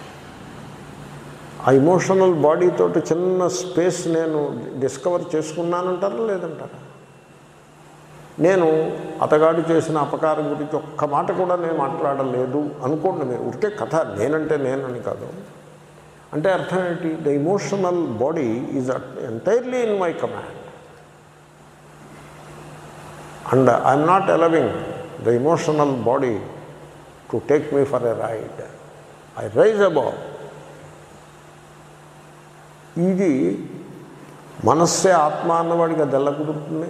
Speaker 1: ఆ ఇమోషనల్ బాడీతోటి చిన్న స్పేస్ నేను డిస్కవర్ చేసుకున్నానంటారా లేదంటారా? నేను అతగాడు చేసిన అపకారం గురించి ఒక్క మాట కూడా నేను మాట్లాడలేదు అనుకోండి మీరు, ఉరికే కథ, నేనంటే నేనని కాదు. అంటే అర్థం ఏంటి? The emotional body is entirely in my command and I'm not allowing the emotional body to take me for a ride. I rise above. ఇది మనస్సే ఆత్మ అన్నవాడికి అది ఎలా కుదురుతుంది?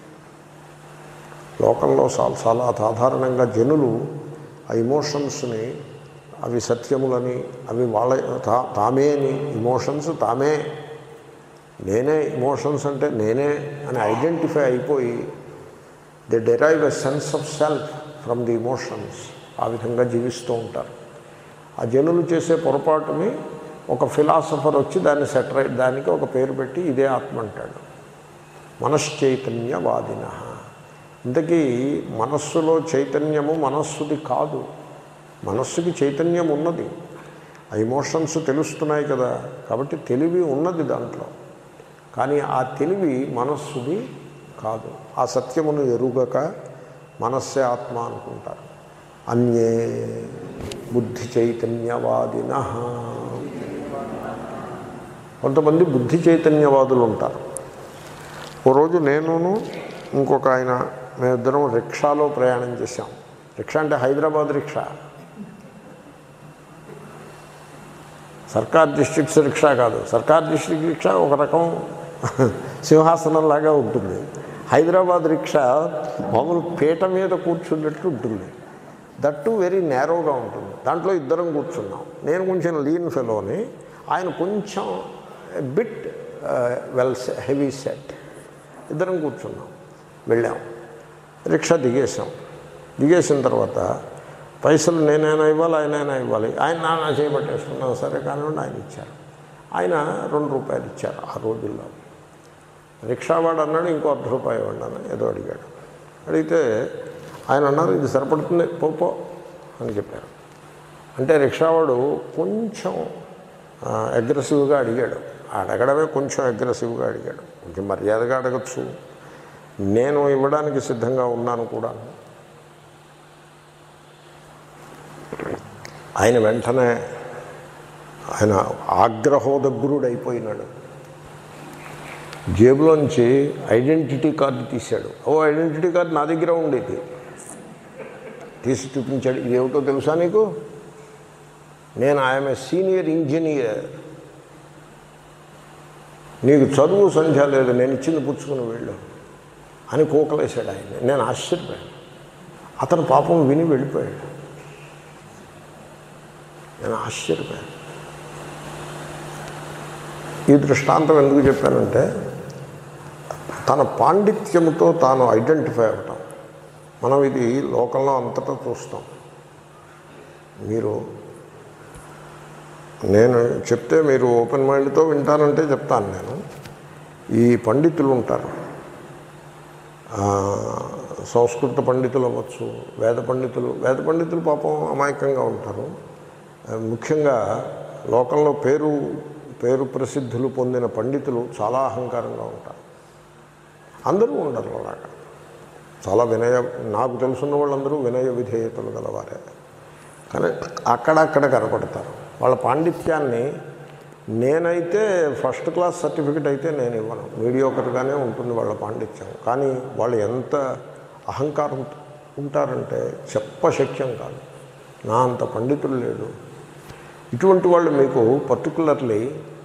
Speaker 1: లోకంలో చాలా చాలా సాధారణంగా జనులు ఆ ఇమోషన్స్ని, అవి సత్యములని, అవి వాళ్ళ తా తామే అని, ఇమోషన్స్ తామే, నేనే ఇమోషన్స్ అంటే నేనే అని ఐడెంటిఫై అయిపోయి they derive a sense of self from the emotions. ఆ విధంగా జీవిస్తూ ఉంటారు. ఆ జనులు చేసే పొరపాటుని ఒక ఫిలాసఫర్ వచ్చి దాన్ని సెటరైట్, దానికి ఒక పేరు పెట్టి ఇదే ఆత్మ అంటాడు, మనశ్చైతన్యవాదిన. ఇంతకీ మనస్సులో చైతన్యము మనస్సుది కాదు. మనస్సుకి చైతన్యం ఉన్నది, ఆ ఇమోషన్స్ తెలుస్తున్నాయి కదా, కాబట్టి తెలివి ఉన్నది దాంట్లో. కానీ ఆ తెలివి మనస్సుది కాదు. ఆ సత్యమును ఎరుగక మనస్సే ఆత్మ అనుకుంటారు. అన్యే బుద్ధి చైతన్యవాదిన. కొంతమంది బుద్ధి చైతన్యవాదులు ఉంటారు. ఓ రోజు నేనును ఇంకొక ఆయన, మేమిద్దరం రిక్షాలో ప్రయాణం చేశాం. రిక్షా అంటే Hyderabad rickshaw, Sarkar districts rickshaw కాదు. సర్కార్ డిస్ట్రిక్ట్ రిక్షా ఒక రకం సింహాసనంలాగా ఉంటుంది. హైదరాబాద్ రిక్షా మామూలు పీట మీద కూర్చున్నట్టు ఉంటుంది. దట్టు వెరీ నేరోగా ఉంటుంది. దాంట్లో ఇద్దరం కూర్చున్నాం. నేను కొంచెం లీన్ ఫెలోని, ఆయన కొంచెం బిట్ వెల్ హెవీ సెట్. ఇద్దరం కూర్చున్నాం, వెళ్ళాం, రిక్షా దిగేసాం. దిగేసిన తర్వాత పైసలు నేనైనా ఇవ్వాలి, ఆయనైనా ఇవ్వాలి. ఆయన నాన్న చేయబట్టేసుకున్నాను, సరే కానివ్వండి, ఆయన ఇచ్చారు. ఆయన రెండు రూపాయలు ఇచ్చారు. ఆ రోజుల్లో రిక్షావాడు అన్నాడు ఇంకో అర్ధ రూపాయి ఇవ్వండి ఏదో అడిగాడు. అడిగితే ఆయన అన్నారు ఇది సరిపడుతుంది పోపో అని చెప్పారు. అంటే రిక్షావాడు కొంచెం అగ్రెసివ్గా అడిగాడు. అడగడమే కొంచెం అగ్రెసివ్గా అడిగాడు. కొంచెం మర్యాదగా అడగచ్చు, నేను ఇవ్వడానికి సిద్ధంగా ఉన్నాను కూడా. ఆయన వెంటనే ఆయన ఆగ్రహోదగ్రుడు అయిపోయినాడు. జేబులోంచి ఐడెంటిటీ కార్డు తీశాడు. ఓ ఐడెంటిటీ కార్డు నా దగ్గర ఉండేది, తీసి చూపించాడు. ఇదేమిటో తెలుసా నీకు? నేను ఐఎమ్ ఏ సీనియర్ ఇంజనీర్, నీకు చదువు సంధ్య లేదు, నేను ఇచ్చింది పుచ్చుకుని వెళ్ళు అని కోకలేశాడు ఆయన. నేను ఆశ్చర్యపోయాను. అతను పాపం విని వెళ్ళిపోయాడు. నేను ఆశ్చర్యపోయాను. ఈ దృష్టాంతం ఎందుకు చెప్పానంటే, తన పాండిత్యముతో తాను ఐడెంటిఫై అవ్వటం. మనం ఇది లోకంలో అంతటా చూస్తాం. మీరు నేను చెప్తే మీరు ఓపెన్ మైండ్తో వింటానంటే చెప్తాను. నేను ఈ పండితులు ఉంటారు, సంస్కృత పండితులు అవ్వచ్చు, వేద పండితులు. వేద పండితులు పాపం అమాయకంగా ఉంటారు. ముఖ్యంగా లోకంలో పేరు పేరు ప్రసిద్ధులు పొందిన పండితులు చాలా అహంకారంగా ఉంటారు. అందరూ ఉండరు అలాగా. చాలా వినయ, నాకు తెలుసున్న వాళ్ళందరూ వినయ విధేయతలు గలవారే. కానీ అక్కడక్కడ కనపడతారు. వాళ్ళ పాండిత్యాన్ని నేనైతే ఫస్ట్ క్లాస్ సర్టిఫికెట్ అయితే నేను ఇవ్వను, మీడియోకర్గానే ఉంటుంది వాళ్ళ పాండిత్యం. కానీ వాళ్ళు ఎంత అహంకారం ఉంటారంటే చెప్పశక్యం కాదు. నా అంత పండితులు లేడు. ఇటువంటి వాళ్ళు మీకు పర్టికులర్లీ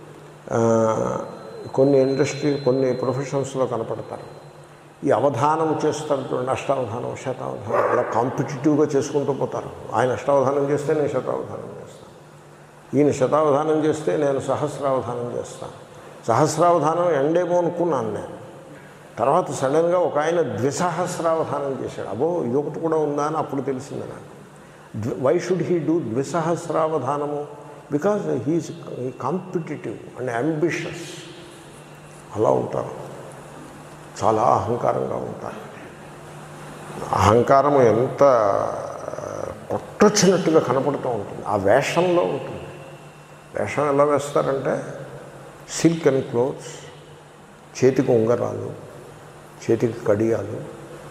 Speaker 1: కొన్ని ఇండస్ట్రీ కొన్ని ప్రొఫెషన్స్లో కనపడతారు. ఈ అవధానం చేస్తారు చూడండి, అష్టావధానం శతావధానం, అలా కాంపిటేటివ్గా చేసుకుంటూ పోతారు. ఆయన అష్టావధానం చేస్తే నేను శతావధానం చేస్తాను, ఈయన శతావధానం చేస్తే నేను సహస్రావధానం చేస్తాను. సహస్రావధానం ఎండేమో అనుకున్నాను నేను. తర్వాత సడన్గా ఒక ఆయన ద్విసహస్రావధానం చేశాడు. అబ్బో ఇదొకటి కూడా ఉందా అని అప్పుడు తెలిసింది నాకు. వై షుడ్ హీ డూ ద్విసహస్రావధానము? Because he's competitive and ambitious. అలా ఉంటారు, చాలా అహంకారంగా ఉంటారు. అహంకారం ఎంత కొట్టొచ్చినట్టుగా కనపడుతూ ఉంటుంది, ఆ వేషంలో ఉంటుంది. వేషం ఎలా వేస్తారంటే సిల్క్ అండ్ క్లోత్స్, చేతికి ఉంగరాలు, చేతికి కడియాలు,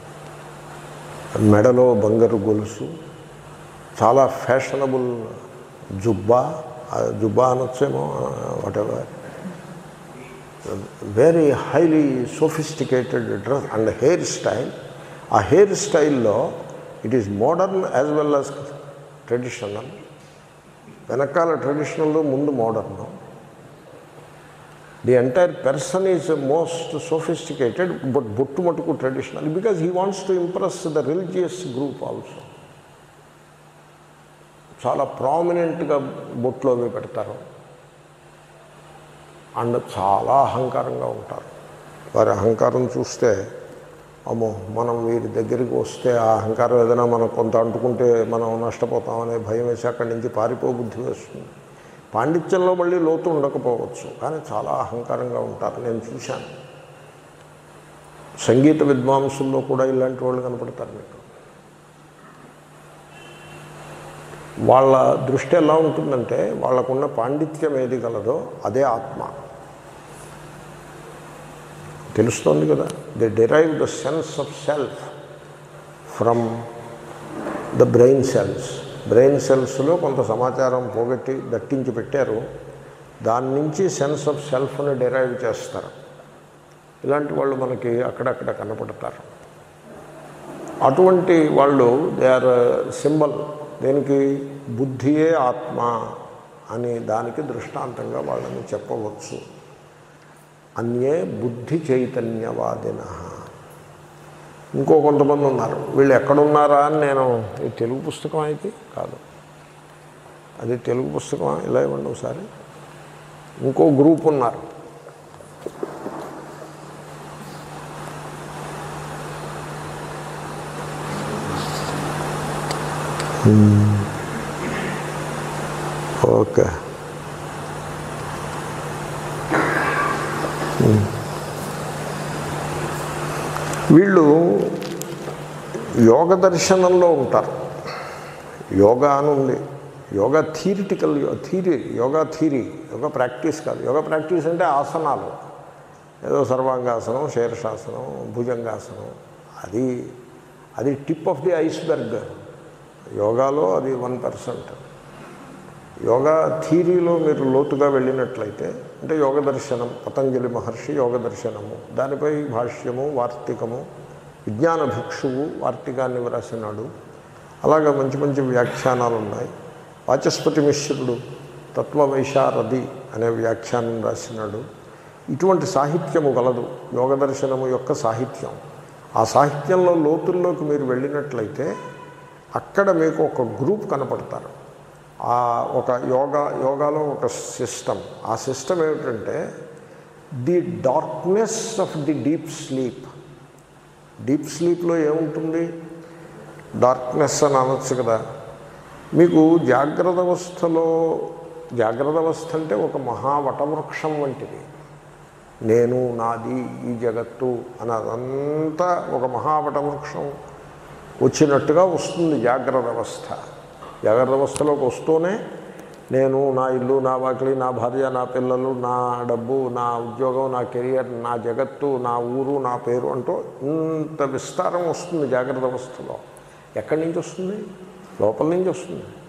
Speaker 1: మెడలో బంగారు గొలుసు, చాలా ఫ్యాషనబుల్ జుబ్బా, జుబ్బా అనొచ్చేమో, whatever, very highly sophisticated dress and hair style. ఆ హెయిర్ స్టైల్లో it is modern as well as traditional. వెనకాల ట్రెడిషనల్, ముందు modern. The entire person is most sophisticated, but బొట్టు మటుకు traditional, because he wants to impress the religious group also. చాలా ప్రామినెంట్గా బొట్లు అవి పెడతారు అండ్ చాలా అహంకారంగా ఉంటారు. వారి అహంకారం చూస్తే అమ్మో మనం వీరి దగ్గరికి వస్తే ఆ అహంకారం ఏదైనా మనం కొంత అంటుకుంటే మనం నష్టపోతామనే భయం వేసి అక్కడి నుంచి పారిపో బుద్ధి వేస్తుంది. పాండిత్యంలో మళ్ళీ లోతు ఉండకపోవచ్చు, కానీ చాలా అహంకారంగా ఉంటారు. నేను చూశాను, సంగీత విద్వాంసుల్లో కూడా ఇలాంటి వాళ్ళు కనపడతారు మీకు. వాళ్ళ దృష్టి ఎలా ఉంటుందంటే వాళ్ళకున్న పాండిత్యం ఏది గలదో అదే ఆత్మ. తెలుస్తోంది కదా, they derive the sense of self from the brain cells. Brain సెల్స్లో కొంత సమాచారం పోగొట్టి దట్టించి పెట్టారు, దాని నుంచి సెన్స్ ఆఫ్ సెల్ఫ్ని డిరైవ్ చేస్తారు. ఇలాంటి వాళ్ళు మనకి అక్కడక్కడ కనపడతారు. అటువంటి వాళ్ళు దే ఆర్ సింబల్. దేనికి? బుద్ధియే ఆత్మ అని దానికి దృష్టాంతంగా వాళ్ళని చెప్పవచ్చు. అన్యే బుద్ధి చైతన్యవాదిన. ఇంకో కొంతమంది ఉన్నారు. వీళ్ళు ఎక్కడున్నారా అని నేను, ఇది తెలుగు పుస్తకం అయితే కాదు, అది తెలుగు పుస్తకమా? ఇలా ఇవ్వండి ఒకసారి. ఇంకో గ్రూప్ ఉన్నారు. ఓకే, వీళ్ళు యోగ దర్శనంలో ఉంటారు. యోగా అని ఉంది, yoga theoretical theory, yoga theory, yoga practice కాదు. యోగా ప్రాక్టీస్ అంటే ఆసనాలు, ఏదో సర్వాంగాసనం, శీర్షాసనం, భుజంగాసనం, అది అది టిప్ ఆఫ్ ది ఐస్బర్గ్. యోగాలో అది వన్ పర్సెంట్. యోగా థీరీలో మీరు లోతుగా వెళ్ళినట్లయితే, అంటే యోగ దర్శనం, పతంజలి మహర్షి యోగ దర్శనము, దానిపై భాష్యము, వార్తికము, విజ్ఞాన భిక్షువు వార్తికాన్ని వ్రాసినాడు. అలాగే మంచి మంచి వ్యాఖ్యానాలు ఉన్నాయి. వాచస్పతి మిశ్రుడు తత్వవైశారది అనే వ్యాఖ్యానం రాసినాడు. ఇటువంటి సాహిత్యము గలదు యోగ దర్శనము యొక్క సాహిత్యం. ఆ సాహిత్యంలో లోతుల్లోకి మీరు వెళ్ళినట్లయితే అక్కడ మీకు ఒక గ్రూప్ కనపడతారు. ఆ ఒక యోగా యోగాలో ఒక సిస్టమ్. ఆ సిస్టమ్ ఏమిటంటే the darkness of the deep sleep. Deep స్లీప్లో ఏముంటుంది? డార్క్నెస్ అని అనొచ్చు కదా. మీకు జాగ్రత్త అవస్థలో, జాగ్రత్త అవస్థ అంటే ఒక మహావటవృక్షం వంటిది. నేను, నాది, ఈ జగత్తు అన్నదంతా ఒక మహావటవృక్షం వచ్చినట్టుగా వస్తుంది జాగ్రత్త అవస్థ. జాగ్రత్త అవస్థలోకి వస్తూనే నేను, నా ఇల్లు, నా వాకిలి, నా భార్య, నా పిల్లలు, నా డబ్బు, నా ఉద్యోగం, నా కెరియర్, నా జగత్తు, నా ఊరు, నా పేరు అంటూ ఇంత విస్తారం వస్తుంది జాగ్రత్త అవస్థలో. ఎక్కడి నుంచి వస్తుంది? లోపల నుంచి వస్తుంది.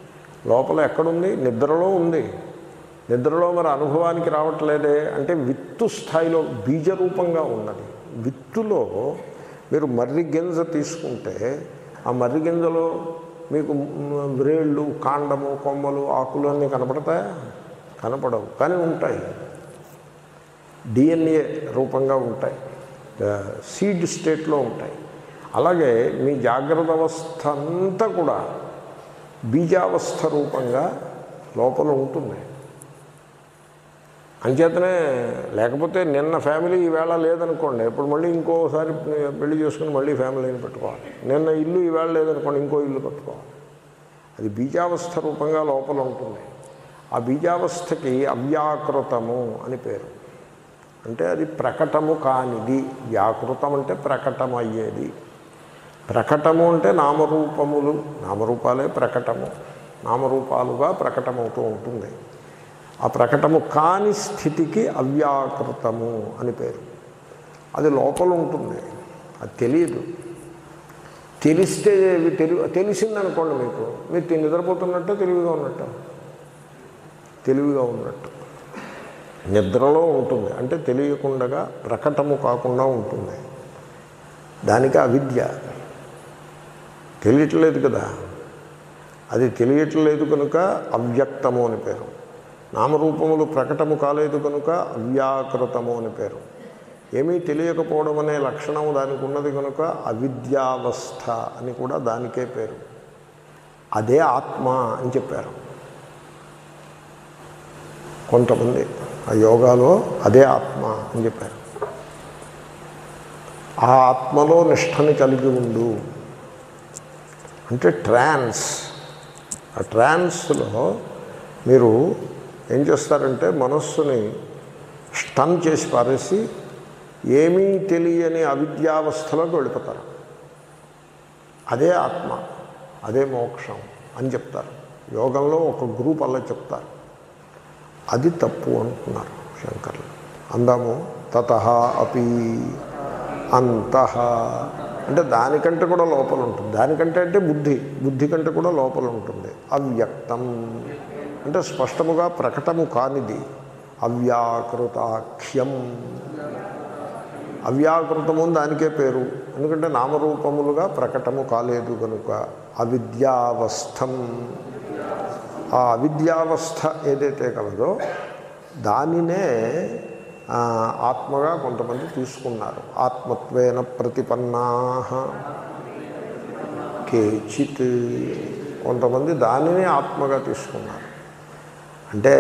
Speaker 1: లోపల ఎక్కడుంది? నిద్రలో ఉంది. నిద్రలో మరి అనుభవానికి రావట్లేదే అంటే విత్తు స్థాయిలో బీజరూపంగా ఉన్నది. విత్తులో మీరు మర్రి గింజ తీసుకుంటే ఆ మర్రి గింజలో మీకు వ్రేళ్ళు, కాండము, కొమ్మలు, ఆకులు అన్నీ కనపడతాయా? కనపడవు, కానీ ఉంటాయి. డిఎన్ఏ రూపంగా ఉంటాయి, సీడ్ స్టేట్లో ఉంటాయి. అలాగే మీ జాగ్రత్త అవస్థ అంతా కూడా బీజావస్థ రూపంగా లోపల ఉంటుంది. అంచేతనే లేకపోతే నిన్న ఫ్యామిలీ ఈవేళ లేదనుకోండి, ఇప్పుడు మళ్ళీ ఇంకోసారి పెళ్లి చేసుకుని మళ్ళీ ఫ్యామిలీని పెట్టుకోవాలి. నిన్న ఇల్లు ఈవేళ లేదనుకోండి, ఇంకో ఇల్లు కట్టుకోవాలి. అది బీజావస్థ రూపంగా లోపల ఉంటుంది. ఆ బీజావస్థకి అవ్యాకృతము అని పేరు. అంటే అది ప్రకటము కానిది. వ్యాకృతం అంటే ప్రకటమయ్యేది. ప్రకటము అంటే నామరూపములు, నామరూపాలే ప్రకటము, నామరూపాలుగా ప్రకటమవుతూ ఉంటుంది. ఆ ప్రకటము కాని స్థితికి అవ్యాకృతము అని పేరు. అది లోపల ఉంటుంది, అది తెలియదు. తెలిస్తే తెలి తెలిసిందనుకోండి మీకు, మీరు నిద్రపోతున్నట్టు తెలివిగా ఉన్నట్టు, తెలివిగా ఉన్నట్టు. నిద్రలో ఉంటుంది అంటే తెలియకుండా ప్రకటము కాకుండా ఉంటుంది. దానికి అవిద్య. తెలియట్లేదు కదా, అది తెలియట్లేదు కనుక అవ్యక్తము అని పేరు. నామరూపములు ప్రకటము కాలేదు కనుక అవ్యాకృతము అని పేరు. ఏమీ తెలియకపోవడం అనే లక్షణము దానికి ఉన్నది కనుక అవిద్యావస్థ అని కూడా దానికే పేరు. అదే ఆత్మ అని చెప్పారు కొంతమంది. ఆ యోగాలో అదే ఆత్మ అని చెప్పారు. ఆ ఆత్మలో నిష్టని కలిగి ఉండు అంటే ట్రాన్స్. ఆ ట్రాన్స్లో మీరు ఏం చేస్తారంటే మనస్సుని స్టన్ చేసి పారేసి ఏమీ తెలియని అవిద్యావస్థలోకి వెళ్ళిపోతారు. అదే ఆత్మ, అదే మోక్షం అని చెప్తారు. యోగంలో ఒక గ్రూప్ అలా చెప్తారు. అది తప్పు అనుకున్నారు శంకర్లు. అందాము తతః అపి అంతః అంటే దానికంటే కూడా లోపల ఉంటుంది. దానికంటే అంటే బుద్ధి, బుద్ధి కంటే కూడా లోపల ఉంటుంది. అవ్యక్తం అంటే స్పష్టముగా ప్రకటము కానిది. అవ్యాకృతాఖ్యం, అవ్యాకృతము దానికే పేరు. ఎందుకంటే నామరూపములుగా ప్రకటము కాలేదు కనుక. అవిద్యావస్థం, ఆ అవిద్యావస్థ ఏదైతే కలదో దానినే ఆత్మగా కొంతమంది తీసుకున్నారు. ఆత్మత్వేన ప్రతిపన్నాః కేచిత్, కొంతమంది దానిని ఆత్మగా తీసుకున్నారు. అంటే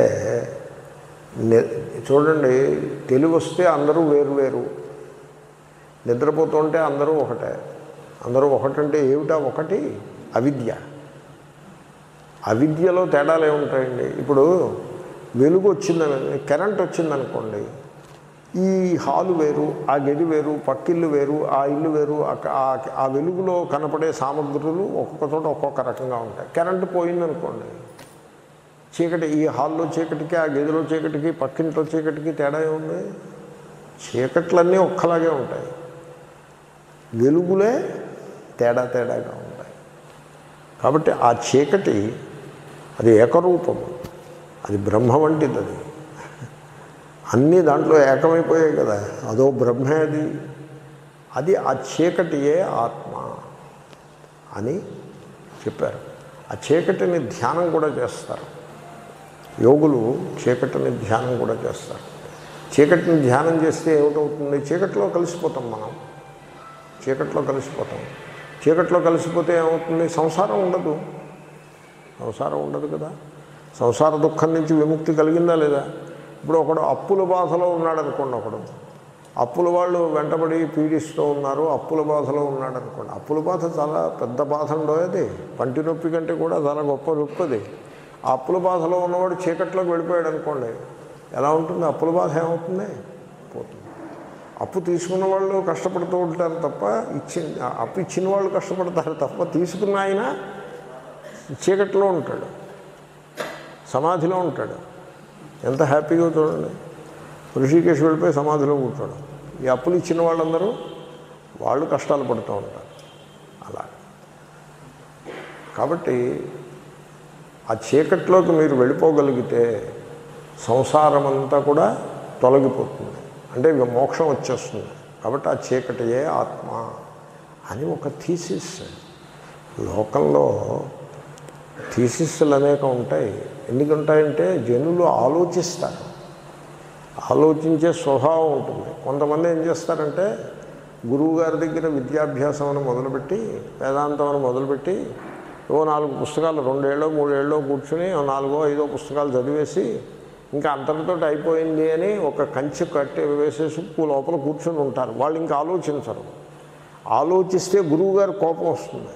Speaker 1: చూడండి, తెలివి వస్తే అందరూ వేరు వేరు, నిద్రపోతుంటే అందరూ ఒకటే. అందరూ ఒకటంటే ఏమిటా ఒకటి? అవిద్య. అవిద్యలో తేడాలు ఏముంటాయండి? ఇప్పుడు వెలుగు వచ్చిందని, కరెంట్ వచ్చిందనుకోండి, ఈ హాలు వేరు, ఆ గది వేరు, పక్కిల్లు వేరు, ఆ ఇల్లు వేరు. ఆ వెలుగులో కనపడే సామగ్రులు ఒక్కొక్క చోట ఒక్కొక్క రకంగా ఉంటాయి. కరెంటు పోయిందనుకోండి, చీకటి, ఈ హాల్లో చీకటికి, ఆ గదిలో చీకటికి, పక్కింట్లో చీకటికి తేడా ఏముంది? చీకట్లన్నీ ఒక్కలాగే ఉంటాయి, వెలుగులే తేడా తేడాగా ఉంటాయి. కాబట్టి ఆ చీకటి అది ఏకరూపము, అది బ్రహ్మ వంటిది. అది అన్నీ దాంట్లో ఏకమైపోయాయి కదా, అదో బ్రహ్మే అది. అది ఆ చీకటియే ఆత్మ అని చెప్పారు. ఆ చీకటిని ధ్యానం కూడా చేస్తారు యోగులు. చీకటిని ధ్యానం కూడా చేస్తారు. చీకటిని ధ్యానం చేస్తే ఏమిటవుతుంది? చీకటిలో కలిసిపోతాం మనం, చీకటిలో కలిసిపోతాం. చీకటిలో కలిసిపోతే ఏమవుతుంది? సంసారం ఉండదు, సంసారం ఉండదు కదా. సంసార దుఃఖం నుంచి విముక్తి కలిగిందా లేదా? ఇప్పుడు ఒకడు అప్పుల బాధలో ఉన్నాడు అనుకోండి, ఒకడు అప్పుల వాళ్ళు వెంటబడి పీడిస్తూ ఉన్నారు, అప్పుల బాధలో ఉన్నాడు అనుకోండి. అప్పుల బాధ చాలా పెద్ద బాధ ఉండేది, పంటి నొప్పి కంటే కూడా చాలా గొప్ప నొప్పి అది. ఆ అప్పుల బాధలో ఉన్నవాడు చీకట్లోకి వెళ్ళిపోయాడు అనుకోండి, ఎలా ఉంటుంది? అప్పుల బాధ ఏమవుతుంది? పోతుంది. అప్పు తీసుకున్న వాళ్ళు కష్టపడుతూ ఉంటారు తప్ప, ఇచ్చి అప్పు ఇచ్చిన వాళ్ళు కష్టపడతారు తప్ప, తీసుకున్న ఆయన చీకట్లో ఉంటాడు, సమాధిలో ఉంటాడు. ఎంత హ్యాపీగా చూడండి. ఋషికేశ్ వెళ్ళిపోయి సమాధిలో కూర్చోడు. ఈ అప్పులు ఇచ్చిన వాళ్ళందరూ వాళ్ళు కష్టాలు పడుతూ ఉంటారు అలా. కాబట్టి ఆ చీకట్లోకి మీరు వెళ్ళిపోగలిగితే సంసారం అంతా కూడా తొలగిపోతుంది, అంటే ఇక మోక్షం వచ్చేస్తుంది. కాబట్టి ఆ చీకటియే ఆత్మ అని ఒక థీసిస్. లోకంలో థీసిస్లు అనేక ఉంటాయి. ఎందుకుంటాయంటే జనులు ఆలోచిస్తారు, ఆలోచించే స్వభావం ఉంటుంది. కొంతమంది ఏం చేస్తారంటే గురువుగారి దగ్గర విద్యాభ్యాసం అని మొదలుపెట్టి వేదాంతం అని మొదలుపెట్టి ఓ నాలుగు పుస్తకాలు రెండేళ్ళో మూడేళ్ళో కూర్చుని నాలుగో ఐదో పుస్తకాలు చదివేసి ఇంకా అంతటితో అయిపోయింది అని ఒక కంచె కట్టి వేసేసి లోపల కూర్చొని ఉంటారు. వాళ్ళు ఇంకా ఆలోచించరు. ఆలోచిస్తే గురువుగారి కోపం వస్తుంది.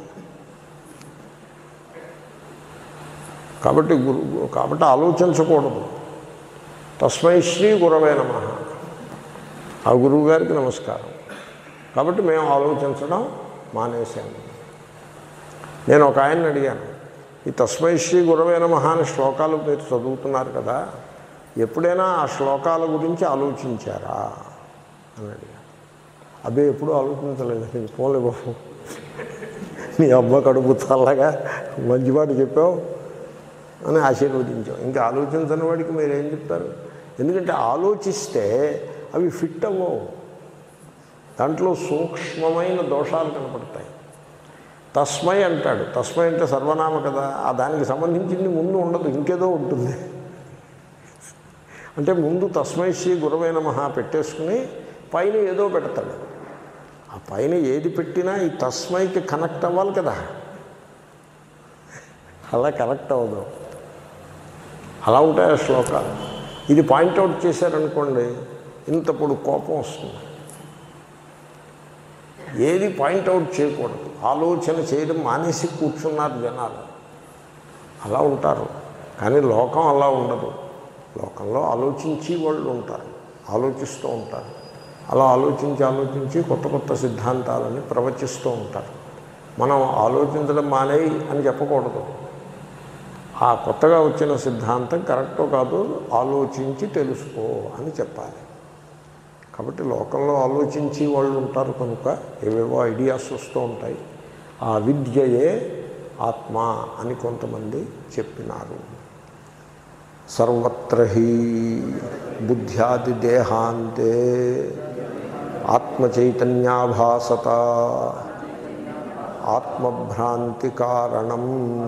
Speaker 1: కాబట్టి గురు కాబట్టి ఆలోచించకూడదు. తస్మై శ్రీ గురవే నమః, ఆ గురువుగారికి నమస్కారం. కాబట్టి మేము ఆలోచించడం మానేశాము. నేను ఒక ఆయన్ని అడిగాను, ఈ తస్మై శ్రీ గురవే నమః అనే శ్లోకాలు మీరు చదువుతున్నారు కదా, ఎప్పుడైనా ఆ శ్లోకాల గురించి ఆలోచించారా అని అడిగాను. అబ్బే ఎప్పుడూ ఆలోచించలేదు. నేను పోలే బాబు, నీ అమ్మ కడుపు చల్లగా మంచి మాట చెప్పావు అని ఆశీర్వదించాం. ఇంకా ఆలోచించని వాడికి మీరేం చెప్తారు? ఎందుకంటే ఆలోచిస్తే అవి ఫిట్ అవ్వవు, దాంట్లో సూక్ష్మమైన దోషాలు కనపడతాయి. తస్మై అంటాడు, తస్మై అంటే సర్వనామ కదా, ఆ దానికి సంబంధించింది ముందు ఉండదు, ఇంకేదో ఉంటుంది. అంటే ముందు తస్మై శ్రీ గురవే నమః పెట్టేసుకుని పైన ఏదో పెడతాడు. ఆ పైన ఏది పెట్టినా ఈ తస్మైకి కనెక్ట్ అవ్వాలి కదా, అలా కనెక్ట్ అవ్వదు. అలా ఉంటాయి ఆ శ్లోకాలు. ఇది పాయింట్అవుట్ చేశారనుకోండి, ఇంతప్పుడు కోపం వస్తుంది. ఏది పాయింట్అవుట్ చేయకూడదు, ఆలోచన చేయడం మానేసి కూర్చున్నారు జనాలు. అలా ఉంటారు. కానీ లోకం అలా ఉండదు. లోకంలో ఆలోచించి వాళ్ళు ఉంటారు, ఆలోచిస్తూ ఉంటారు. అలా ఆలోచించి ఆలోచించి కొత్త కొత్త సిద్ధాంతాలని ప్రవచిస్తూ ఉంటారు. మనం ఆలోచించడం మానేయి అని చెప్పకూడదు. ఆ కొత్తగా వచ్చిన సిద్ధాంతం కరెక్టో కాదు ఆలోచించి తెలుసుకో అని చెప్పాలి. కాబట్టి లోకంలో ఆలోచించి వాళ్ళు ఉంటారు కనుక ఏవేవో ఐడియాస్ వస్తూ ఉంటాయి. ఆ విద్యయే ఆత్మ అని కొంతమంది చెప్పినారు. సర్వత్ర హి బుద్ధ్యాది దేహాంతే ఆత్మచైతన్యాభాసత ఆత్మభ్రాంతి కారణం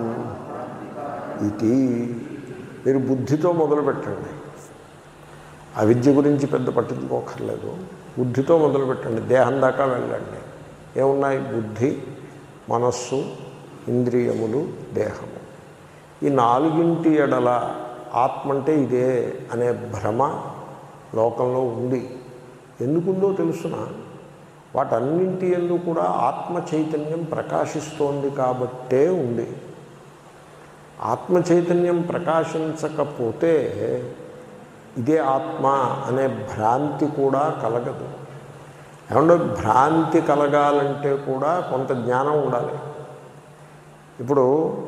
Speaker 1: ఇది. మీరు బుద్ధితో మొదలుపెట్టండి. అవిద్య గురించి పెద్ద పట్టించుకోకర్లేదు. బుద్ధితో మొదలుపెట్టండి, దేహం దాకా వెళ్ళండి. ఏమున్నాయి? బుద్ధి, మనస్సు, ఇంద్రియములు, దేహము. ఈ నాలుగింటి ఎడల ఆత్మ అంటే ఇదే అనే భ్రమ లోకంలో ఉంది. ఎందుకుందో తెలుసునా? వాటన్నింటి యందు కూడా ఆత్మ చైతన్యం ప్రకాశిస్తోంది కాబట్టే ఉంది. ఆత్మ చైతన్యం ప్రకాశించకపోతే ఇదే ఆత్మ అనే భ్రాంతి కూడా కలగదు. ఏమంటే భ్రాంతి కలగాలంటే కూడా కొంత జ్ఞానం ఉండాలి. ఇప్పుడు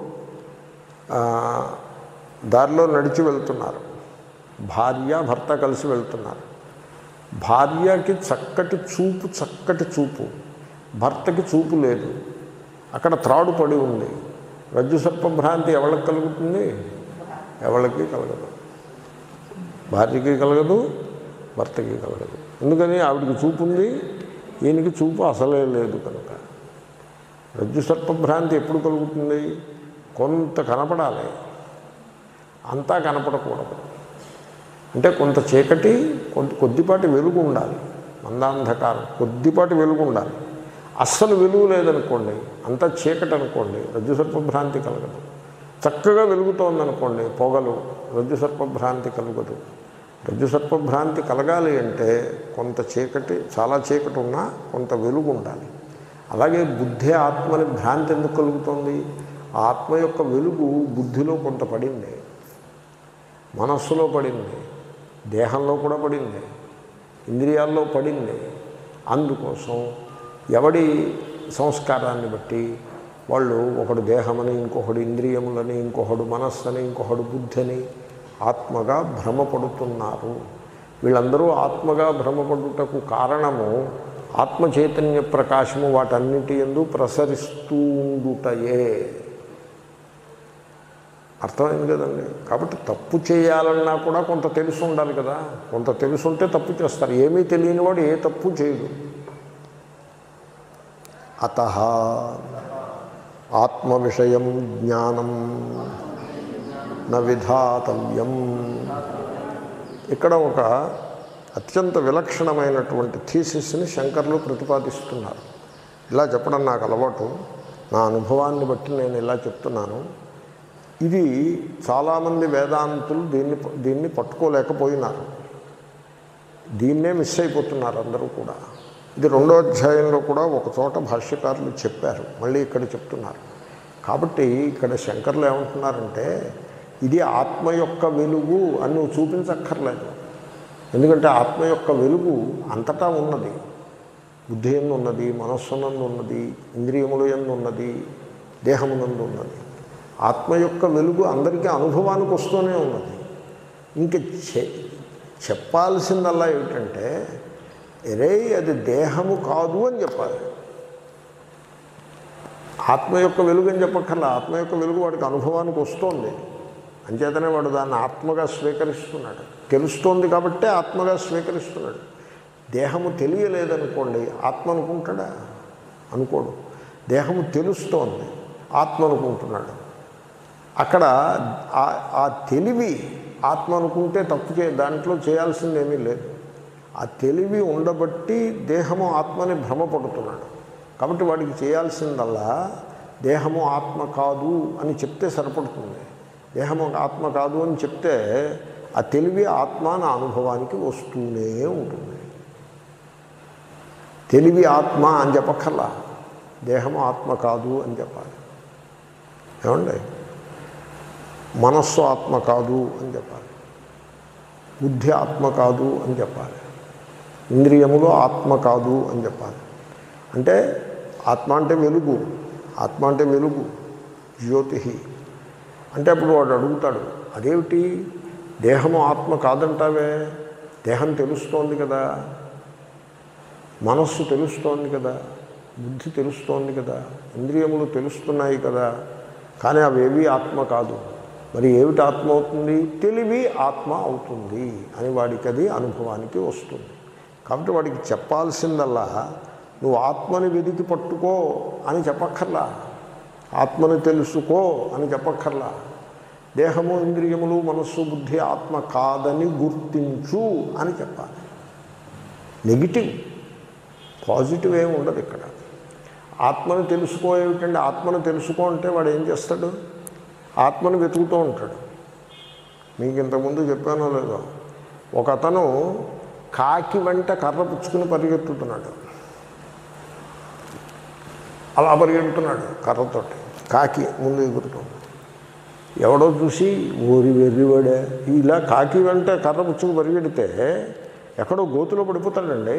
Speaker 1: దారిలో నడిచి వెళ్తున్నారు, భార్య భర్త కలిసి వెళ్తున్నారు. భార్యకి చక్కటి చూపు చక్కటి చూపు భర్తకి చూపు లేదు. అక్కడ త్రాడు పడి ఉంది. రజ్జు సర్పభ్రాంతి ఎవరికి కలుగుతుంది? ఎవరికి కలగదు. భార్యకి కలగదు, భర్తకి కలగదు. ఎందుకని? ఆవిడికి చూపు ఉంది, ఈయనకి చూపు అసలే లేదు కనుక. రజ్జు సర్పభ్రాంతి ఎప్పుడు కలుగుతుంది? కొంత కనపడాలి, అంతా కనపడకూడదు. అంటే కొంత చీకటి, కొంత కొద్దిపాటి వెలుగు ఉండాలి. మందాంధకారం, కొద్దిపాటి వెలుగు ఉండాలి. అస్సలు వెలుగు లేదనుకోండి, అంతా చీకటి అనుకోండి, రజ్జు సర్పభ్రాంతి కలగదు. చక్కగా వెలుగుతోందనుకోండి పొగలు, రజ్జు సర్పభ్రాంతి కలగదు. రజ్జు సర్పభ్రాంతి కలగాలి అంటే కొంత చీకటి, చాలా చీకటి ఉన్నా కొంత వెలుగు ఉండాలి. అలాగే బుద్ధి ఆత్మని భ్రాంతి ఎందుకు కలుగుతుంది? ఆత్మ యొక్క వెలుగు బుద్ధిలో కొంత పడింది, మనస్సులో పడింది, దేహంలో కూడా పడింది, ఇంద్రియాల్లో పడింది. అందుకోసం ఎవడి సంస్కారాన్ని బట్టి వాళ్ళు ఒకడు దేహమని, ఇంకొకడు ఇంద్రియములని, ఇంకొకడు మనస్సని, ఇంకొకడు బుద్ధిని ఆత్మగా భ్రమపడుతున్నారు. వీళ్ళందరూ ఆత్మగా భ్రమపడుటకు కారణము ఆత్మ చైతన్య ప్రకాశము వాటన్నిటి యందు ప్రసరిస్తూ ఉండుటయే. అర్థమైంది కదండి. కాబట్టి తప్పు చేయాలన్నా కూడా కొంత తెలుసు ఉండాలి కదా. కొంత తెలుసుంటే తప్పు చేస్తారు. ఏమీ తెలియని వాడు ఏ తప్పు చేయడు. అతః ఆత్మ విషయం జ్ఞానం న విధాతవ్యం. ఇక్కడ ఒక అత్యంత విలక్షణమైనటువంటి థీసిస్ని శంకర్లు ప్రతిపాదిస్తున్నారు. ఇలా చెప్పడం నాకు అలవాటు, నా అనుభవాన్ని బట్టి నేను ఇలా చెప్తున్నాను. ఇది చాలామంది వేదాంతులు దీన్ని దీన్ని పట్టుకోలేకపోయినారు, దీన్నే మిస్ అయిపోతున్నారు అందరూ కూడా. ఇది రెండో అధ్యాయంలో కూడా ఒక చోట భాష్యకారులు చెప్పారు, మళ్ళీ ఇక్కడ చెప్తున్నారు. కాబట్టి ఇక్కడ శంకర్లు ఏమంటున్నారంటే ఇది ఆత్మ యొక్క వెలుగు అని నువ్వు చూపించక్కర్లేదు. ఎందుకంటే ఆత్మ యొక్క వెలుగు అంతటా ఉన్నది. బుద్ధి యందు ఉన్నది, మనస్సునందు ఉన్నది, ఇంద్రియముల యందు ఉన్నది, దేహమునందు ఉన్నది. ఆత్మ యొక్క వెలుగు అందరికీ అనుభవానికి వస్తూనే ఉన్నది. ఇంక చె చెప్పాల్సిందల్లా ఏమిటంటే ఎరే అది దేహము కాదు అని చెప్పాలి. ఆత్మ యొక్క వెలుగు అని చెప్పక్కర్లా. ఆత్మ యొక్క వెలుగు వాడికి అనుభవానికి వస్తుంది, అంచేతనే వాడు దాన్ని ఆత్మగా స్వీకరిస్తున్నాడు. తెలుస్తోంది కాబట్టే ఆత్మగా స్వీకరిస్తున్నాడు. దేహము తెలియలేదనుకోండి ఆత్మ అనుకుంటాడా? అనుకోడు. దేహము తెలుస్తోంది, ఆత్మ అనుకుంటున్నాడు. అక్కడ ఆ తెలివి ఆత్మ అనుకుంటే తప్పు చే దాంట్లో చేయాల్సిందేమీ లేదు. ఆ తెలివి ఉండబట్టి దేహము ఆత్మని భ్రమపడుతున్నాడు. కాబట్టి వాడికి చేయాల్సిందల్లా దేహము ఆత్మ కాదు అని చెప్తే సరిపడుతుంది. దేహము ఆత్మ కాదు అని చెప్తే ఆ తెలివి ఆత్మ నా అనుభవానికి వస్తూనే ఉంటుంది. తెలివి ఆత్మ అని చెప్పక్కర్లా, దేహము ఆత్మ కాదు అని చెప్పాలి. ఏమండి? మనస్సు ఆత్మ కాదు అని చెప్పాలి, బుద్ధి ఆత్మ కాదు అని చెప్పాలి, ఇంద్రియములు ఆత్మ కాదు అని చెప్పాలి. అంటే ఆత్మ అంటే వెలుగు, ఆత్మ అంటే వెలుగు, జ్యోతి. అంటే అప్పుడు వాడు అడుగుతాడు, అదేమిటి దేహము ఆత్మ కాదంటావే? దేహం తెలుస్తోంది కదా, మనస్సు తెలుస్తోంది కదా, బుద్ధి తెలుస్తోంది కదా, ఇంద్రియములు తెలుస్తున్నాయి కదా, కానీ అవేవి ఆత్మ కాదు. మరి ఏమిటి ఆత్మ అవుతుంది? తెలివి ఆత్మ అవుతుంది అని వాడికి అది అనుభవానికి వస్తుంది. కాబట్టి వాడికి చెప్పాల్సిందల్లా నువ్వు ఆత్మని వెదికి పట్టుకో అని చెప్పక్కర్లా, ఆత్మని తెలుసుకో అని చెప్పక్కర్లా. దేహము ఇంద్రియములు మనస్సు బుద్ధి ఆత్మ కాదని గుర్తించు అని చెప్పాలి. నెగిటివ్, పాజిటివ్ ఏమి ఉండదు ఇక్కడ. ఆత్మను తెలుసుకో ఏమిటంటే, ఆత్మను తెలుసుకో అంటే వాడు ఏం చేస్తాడు? ఆత్మను వెతుకుతూ ఉంటాడు. మీకు ఇంతకుముందు చెప్పానో లేదో, ఒక అతను కాకి వెంట కర్ర పుచ్చుకుని పరిగెత్తుతున్నాడు. అలా పరిగెడుతున్నాడు కర్రతోటి, కాకి ముందు ఎగురుతుంది. ఎవడో చూసి ఊరి వెర్రివాడే, ఇలా కాకి వెంట కర్ర పుచ్చుకు పరిగెడితే ఎక్కడో గోతులో పడిపోతాడండి.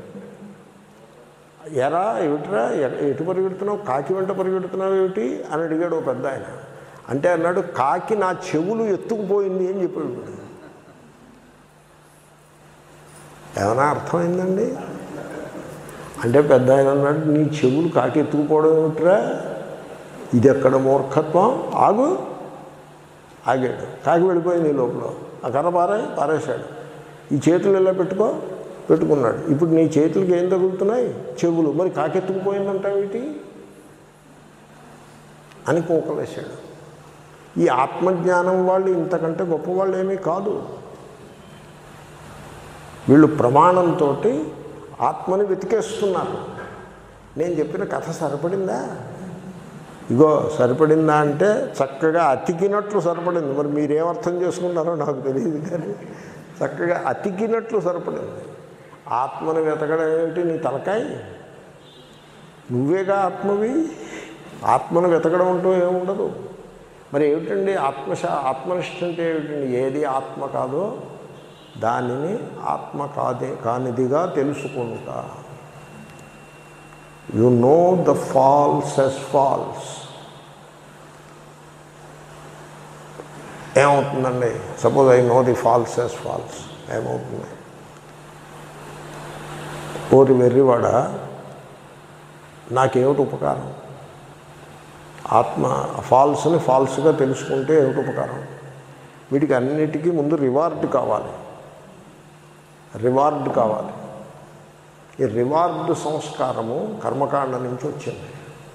Speaker 1: ఎరా ఏమిట్రా ఎటు పరిగెడుతున్నావు, కాకి వెంట పరిగెడుతున్నావు ఏమిటి అని అడిగాడు ఓ పెద్ద ఆయన. అంటే అన్నాడు, కాకి నా చెవులు ఎత్తుకుపోయింది అని చెప్పాడు. ఏమైనా అర్థమైందండి? అంటే పెద్ద ఆయన అన్నాడు, నీ చెవులు కాకి ఎత్తుకుపోవడం ఏమిట్రా, ఇది ఎక్కడ మూర్ఖత్వం, ఆగు. ఆగాడు, కాకి వెళ్ళిపోయింది లోపల. ఆ కర్ర పారే పారేశాడు. ఈ చేతులు ఇలా పెట్టుకో, పెట్టుకున్నాడు. ఇప్పుడు నీ చేతులకి ఏం తగులుతున్నాయి? చెవులు. మరి కాకెత్తుకుపోయిందంటావేటి అని కోకలేశాడు. ఈ ఆత్మజ్ఞానం వాళ్ళు ఇంతకంటే గొప్పవాళ్ళు ఏమీ కాదు. వీళ్ళు ప్రమాణంతో ఆత్మని వెతికేస్తున్నారు. నేను చెప్పిన కథ సరిపడిందా? ఇగో సరిపడిందా అంటే చక్కగా అతికినట్లు సరిపడింది. మరి మీరేమర్థం చేసుకున్నారో నాకు తెలియదు, కానీ చక్కగా అతికినట్లు సరిపడింది. ఆత్మను వెతకడం ఏమిటి నీ తలకాయ? నువ్వేగా ఆత్మవి. ఆత్మను వెతకడం అంటూ ఏముండదు. మరి ఏమిటండి ఆత్మశ ఆత్మనిష్ట అంటే ఏమిటండి? ఏది ఆత్మ కాదో దానిని ఆత్మ కాదే కానిదిగా తెలుసుకుంటా. You know the false as false. ఏమవుతుందండి? Suppose I know the false as false, ఏమవుతుంది? ఓరి వెర్రివాడ, నాకేమిటి ఉపకారం? ఆత్మ ఫాల్స్ని ఫాల్స్గా తెలుసుకుంటే ఏమిటి ఉపకారం? వీటికి అన్నిటికీ ముందు రివార్డ్ కావాలి, రివార్డ్ కావాలి. ఈ రివార్డ్ సంస్కారము కర్మకాండ నుంచి వచ్చింది.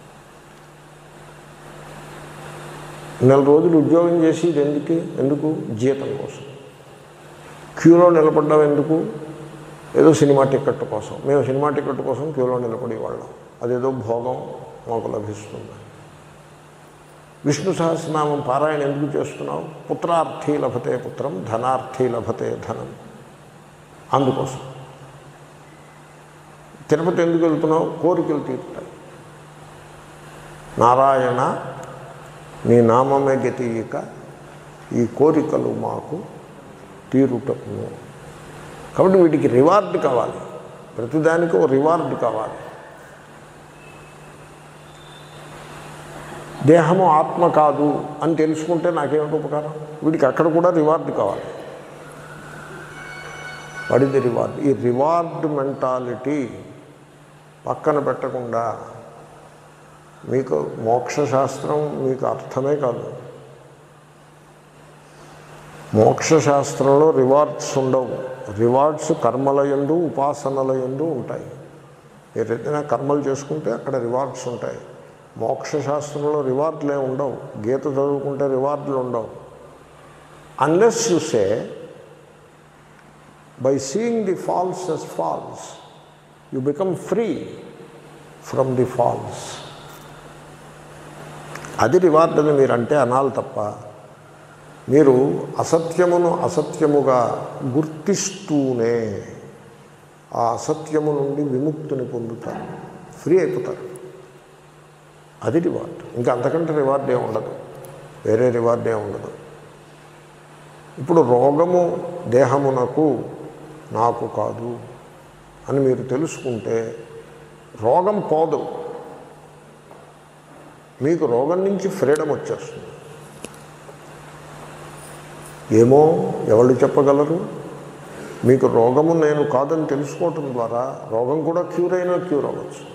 Speaker 1: నెల రోజులు ఉద్యోగం చేసి ఇది ఎందుకు ఎందుకు జీతం కోసం. క్యూలో నిలబడ్డం ఎందుకు? ఏదో సినిమా టికెట్ కోసం. మేము సినిమా టికెట్ కోసం క్యూలో నిలబడేవాళ్ళం. అదేదో భోగం మాకు లభిస్తుంది. విష్ణు సహస్రనామం పారాయణ ఎందుకు చేస్తున్నావు? పుత్రార్థీ లభతే పుత్రం, ధనార్థీ లభతే ధనం. అందుకోసం. తిరుపతి ఎందుకు వెళ్తున్నావు? కోరికలు తీరుతాయి. నారాయణ నీ నామమే గతీయక ఈ కోరికలు మాకు తీరుటకును. కాబట్టి వీటికి రివార్డ్ కావాలి, ప్రతిదానికి ఒక రివార్డ్ కావాలి. దేహము ఆత్మ కాదు అని తెలుసుకుంటే నాకేమిటి ఉపకారం? వీడికి అక్కడ కూడా రివార్డ్ కావాలి. వాడిది రివార్డ్. ఈ రివార్డ్ మెంటాలిటీ పక్కన పెట్టకుండా మీకు మోక్షశాస్త్రం మీకు అర్థమే కాదు. మోక్షశాస్త్రంలో రివార్డ్స్ ఉండవు. రివార్డ్స్ కర్మలయందు ఉపాసనలయందు ఉంటాయి. మీరు ఏదైనా కర్మలు చేసుకుంటే అక్కడ రివార్డ్స్ ఉంటాయి. మోక్షశాస్త్రంలో రివార్డులే ఉండవు. గీత చదువుకుంటే రివార్డులు ఉండవు. Unless you say by seeing the false as false you become free from the false. అది రివార్డ్ అని మీరంటే అనాలి తప్ప, మీరు అసత్యమును అసత్యముగా గుర్తిస్తూనే ఆ అసత్యము నుండి విముక్తిని పొందుతారు, ఫ్రీ అయిపోతారు. అది రివార్డ్. ఇంకా అంతకంటే రివార్డ్ ఏమి ఉండదు, వేరే రివార్డ్ ఏమి ఉండదు. ఇప్పుడు రోగము దేహమునకు నాకు కాదు అని మీరు తెలుసుకుంటే రోగం పోదు, మీకు రోగం నుంచి ఫ్రీడమ్ వచ్చేస్తుంది. ఏమో ఎవరు చెప్పగలరు? మీకు రోగము నేను కాదని తెలుసుకోవటం ద్వారా రోగం కూడా క్యూర్ అయినా క్యూర్ అవ్వచ్చు.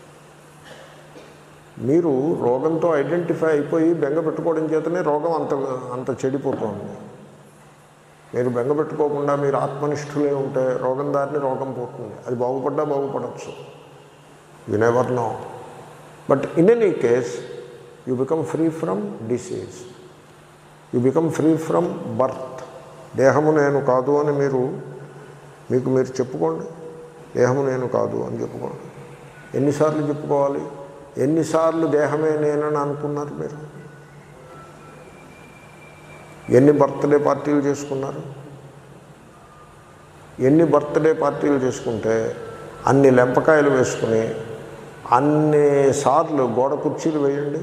Speaker 1: మీరు రోగంతో ఐడెంటిఫై అయిపోయి బెంగ పెట్టుకోవడం చేతనే రోగం అంత అంత చెడిపోతుంది. మీరు బెంగ పెట్టుకోకుండా మీరు ఆత్మనిష్ఠులే ఉంటే రోగం దారిని రోగం పోతుంది. అది బాగుపడ్డా బాగుపడవచ్చు, you never know. But in any case you become free from disease, you become free from birth. దేహము నేను కాదు అని మీరు మీకు మీరు చెప్పుకోండి, దేహము నేను కాదు అని చెప్పుకోండి. ఎన్నిసార్లు చెప్పుకోవాలి? ఎన్నిసార్లు దేహమే నేనని అనుకున్నారు మీరు? ఎన్ని బర్త్డే పార్టీలు చేసుకున్నారు? ఎన్ని బర్త్డే పార్టీలు చేసుకుంటే అన్ని లెంపకాయలు వేసుకుని అన్నిసార్లు గోడ కుర్చీలు వేయండి.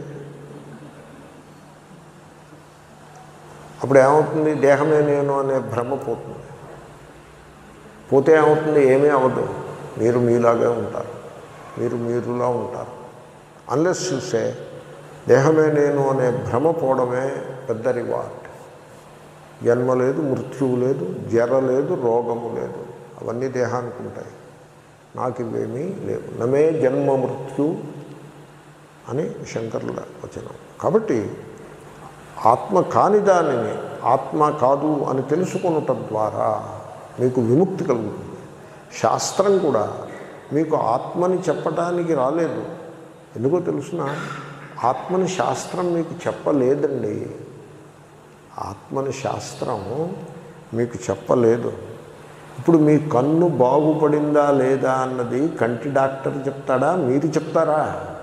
Speaker 1: అప్పుడు ఏమవుతుంది? దేహమే నేను అనే భ్రమ పోతుంది. పోతే ఏమవుతుంది? ఏమీ అవ్వదు, మీరు మీలాగే ఉంటారు, మీరు మీరులా ఉంటారు. అన్లెస్ చూసే దేహమే నేను అనే భ్రమ పోవడమే పెద్ద రివార్డ్. జన్మ లేదు, మృత్యువు లేదు, జర లేదు, రోగము లేదు, అవన్నీ దేహానికి ఉంటాయి. నాకు ఇవేమీ లేవు. నమే జన్మ మృత్యు అని శంకరుల వచనం. కాబట్టి ఆత్మ కాని దానిని ఆత్మ కాదు అని తెలుసుకొనటం ద్వారా మీకు విముక్తి కలుగుతుంది. శాస్త్రం కూడా మీకు ఆత్మని చెప్పటానికి రాలేదు. ఎందుకో తెలుసునా? ఆత్మని శాస్త్రం మీకు చెప్పలేదండి. ఆత్మని శాస్త్రం మీకు చెప్పలేదు. ఇప్పుడు మీ కన్ను బాగుపడిందా లేదా అన్నది కంటి డాక్టర్ చెప్తాడా? మీరు చెప్తారా?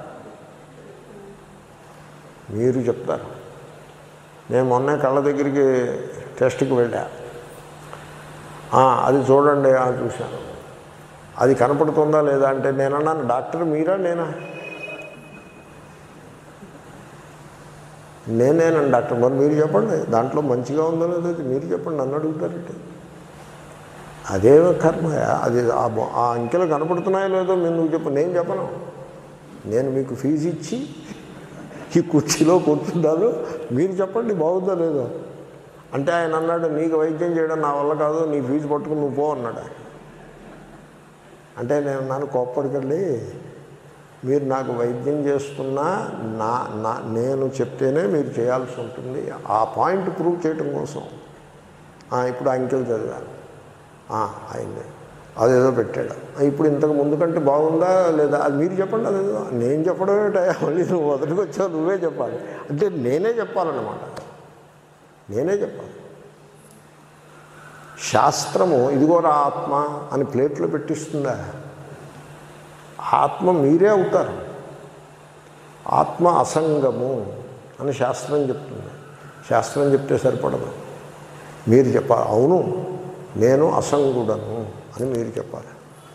Speaker 1: మీరు చెప్తారు. నేను మొన్నే కళ్ళ దగ్గరికి టెస్ట్కి వెళ్ళా. అది చూడండి అని చూశాను. అది కనపడుతుందా లేదా అంటే నేనన్నాను, డాక్టర్ మీరా నేనా? నేనేనండి డాక్టర్. మరి మీరు చెప్పండి, దాంట్లో మంచిగా ఉందో లేదో మీరు చెప్పండి, నన్ను అడుగుతారంటే. అదే కర్మయా, అది ఆ అంకెలు కనపడుతున్నాయో లేదో మీరు నువ్వు చెప్పు, నేను చెప్పను. నేను మీకు ఫీజు ఇచ్చి ఈ కుర్చీలో కూర్చున్నాను, మీరు చెప్పండి బాగుందో లేదో అంటే. ఆయన అన్నాడు, నీకు వైద్యం చేయడం నా వల్ల కాదు, నీ ఫీజు పట్టుకుని నువ్వు పో అన్నాడు. అంటే నేను అన్నాను, కోప్పడికండి, మీరు నాకు వైద్యం చేస్తున్నా నా నా నేను చెప్తేనే మీరు చేయాల్సి ఉంటుంది. ఆ పాయింట్ ప్రూవ్ చేయటం కోసం ఇప్పుడు అంకెలు చదివాను, అయింది, అదేదో పెట్టాడు. ఇప్పుడు ఇంతకు ముందు కంటే బాగుందా లేదా అది మీరు చెప్పండి. అదేదో నేను చెప్పడమే టయా, మళ్ళీ నువ్వు మొదటికి వచ్చావు నువ్వే చెప్పాలి అంటే నేనే చెప్పాలన్నమాట, నేనే చెప్పాలి. శాస్త్రము ఇదిగోరా ఆత్మ అని ప్లేట్లో పెట్టిస్తుందా? ఆత్మ మీరే అవుతారు. ఆత్మ అసంగము అని శాస్త్రం చెప్తుంది. శాస్త్రం చెప్తే సరిపడదు, మీరు చెప్పాలి. అవును నేను అసంగుడను అని మీరు చెప్పాలి,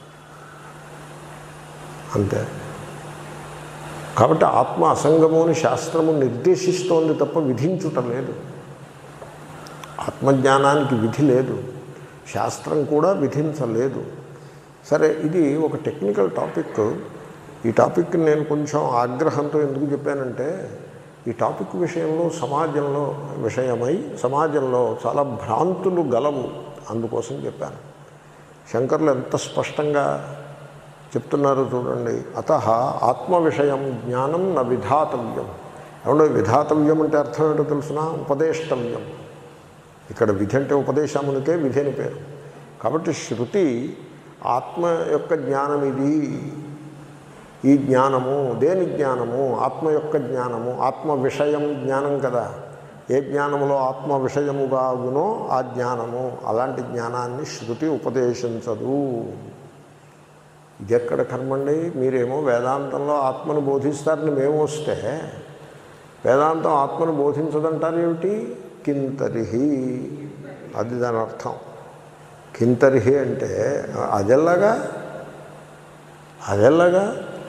Speaker 1: అంతే. కాబట్టి ఆత్మ అసంగము అని శాస్త్రము నిర్దేశిస్తోంది తప్ప విధించుట లేదు. ఆత్మజ్ఞానానికి విధి లేదు, శాస్త్రం కూడా విధించలేదు. సరే, ఇది ఒక టెక్నికల్ టాపిక్. ఈ టాపిక్ నేను కొంచెం ఆగ్రహంతో ఎందుకు చెప్పానంటే, ఈ టాపిక్ విషయంలో సమాజంలో విషయమై సమాజంలో చాలా భ్రాంతులు గలవు, అందుకోసం చెప్పాను. శంకర్లు ఎంత స్పష్టంగా చెప్తున్నారో చూడండి. అతః ఆత్మ విషయం జ్ఞానం న విధాతవ్యం. ఏమంటే విధాతవ్యం అంటే అర్థం ఏంటో తెలుసిన? ఉపదేష్టవ్యం. ఇక్కడ విధి అంటే ఉపదేశమునికే విధి అని పేరు. కాబట్టి శృతి ఆత్మ యొక్క జ్ఞానం ఇది, ఈ జ్ఞానము దేని జ్ఞానము? ఆత్మ యొక్క జ్ఞానము. ఆత్మ విషయం జ్ఞానం కదా, ఏ జ్ఞానములో ఆత్మ విషయముగా అగునో ఆ జ్ఞానము. అలాంటి జ్ఞానాన్ని శృతి ఉపదేశించదు. ఇది ఎక్కడ కర్మండి? మీరేమో వేదాంతంలో ఆత్మను బోధిస్తారని మేము వస్తే వేదాంతం ఆత్మను బోధించదంటారు ఏమిటి? కింతరిహి, అది దాని అర్థం. కింతరిహి అంటే అదెల్లాగా అదెల్లాగా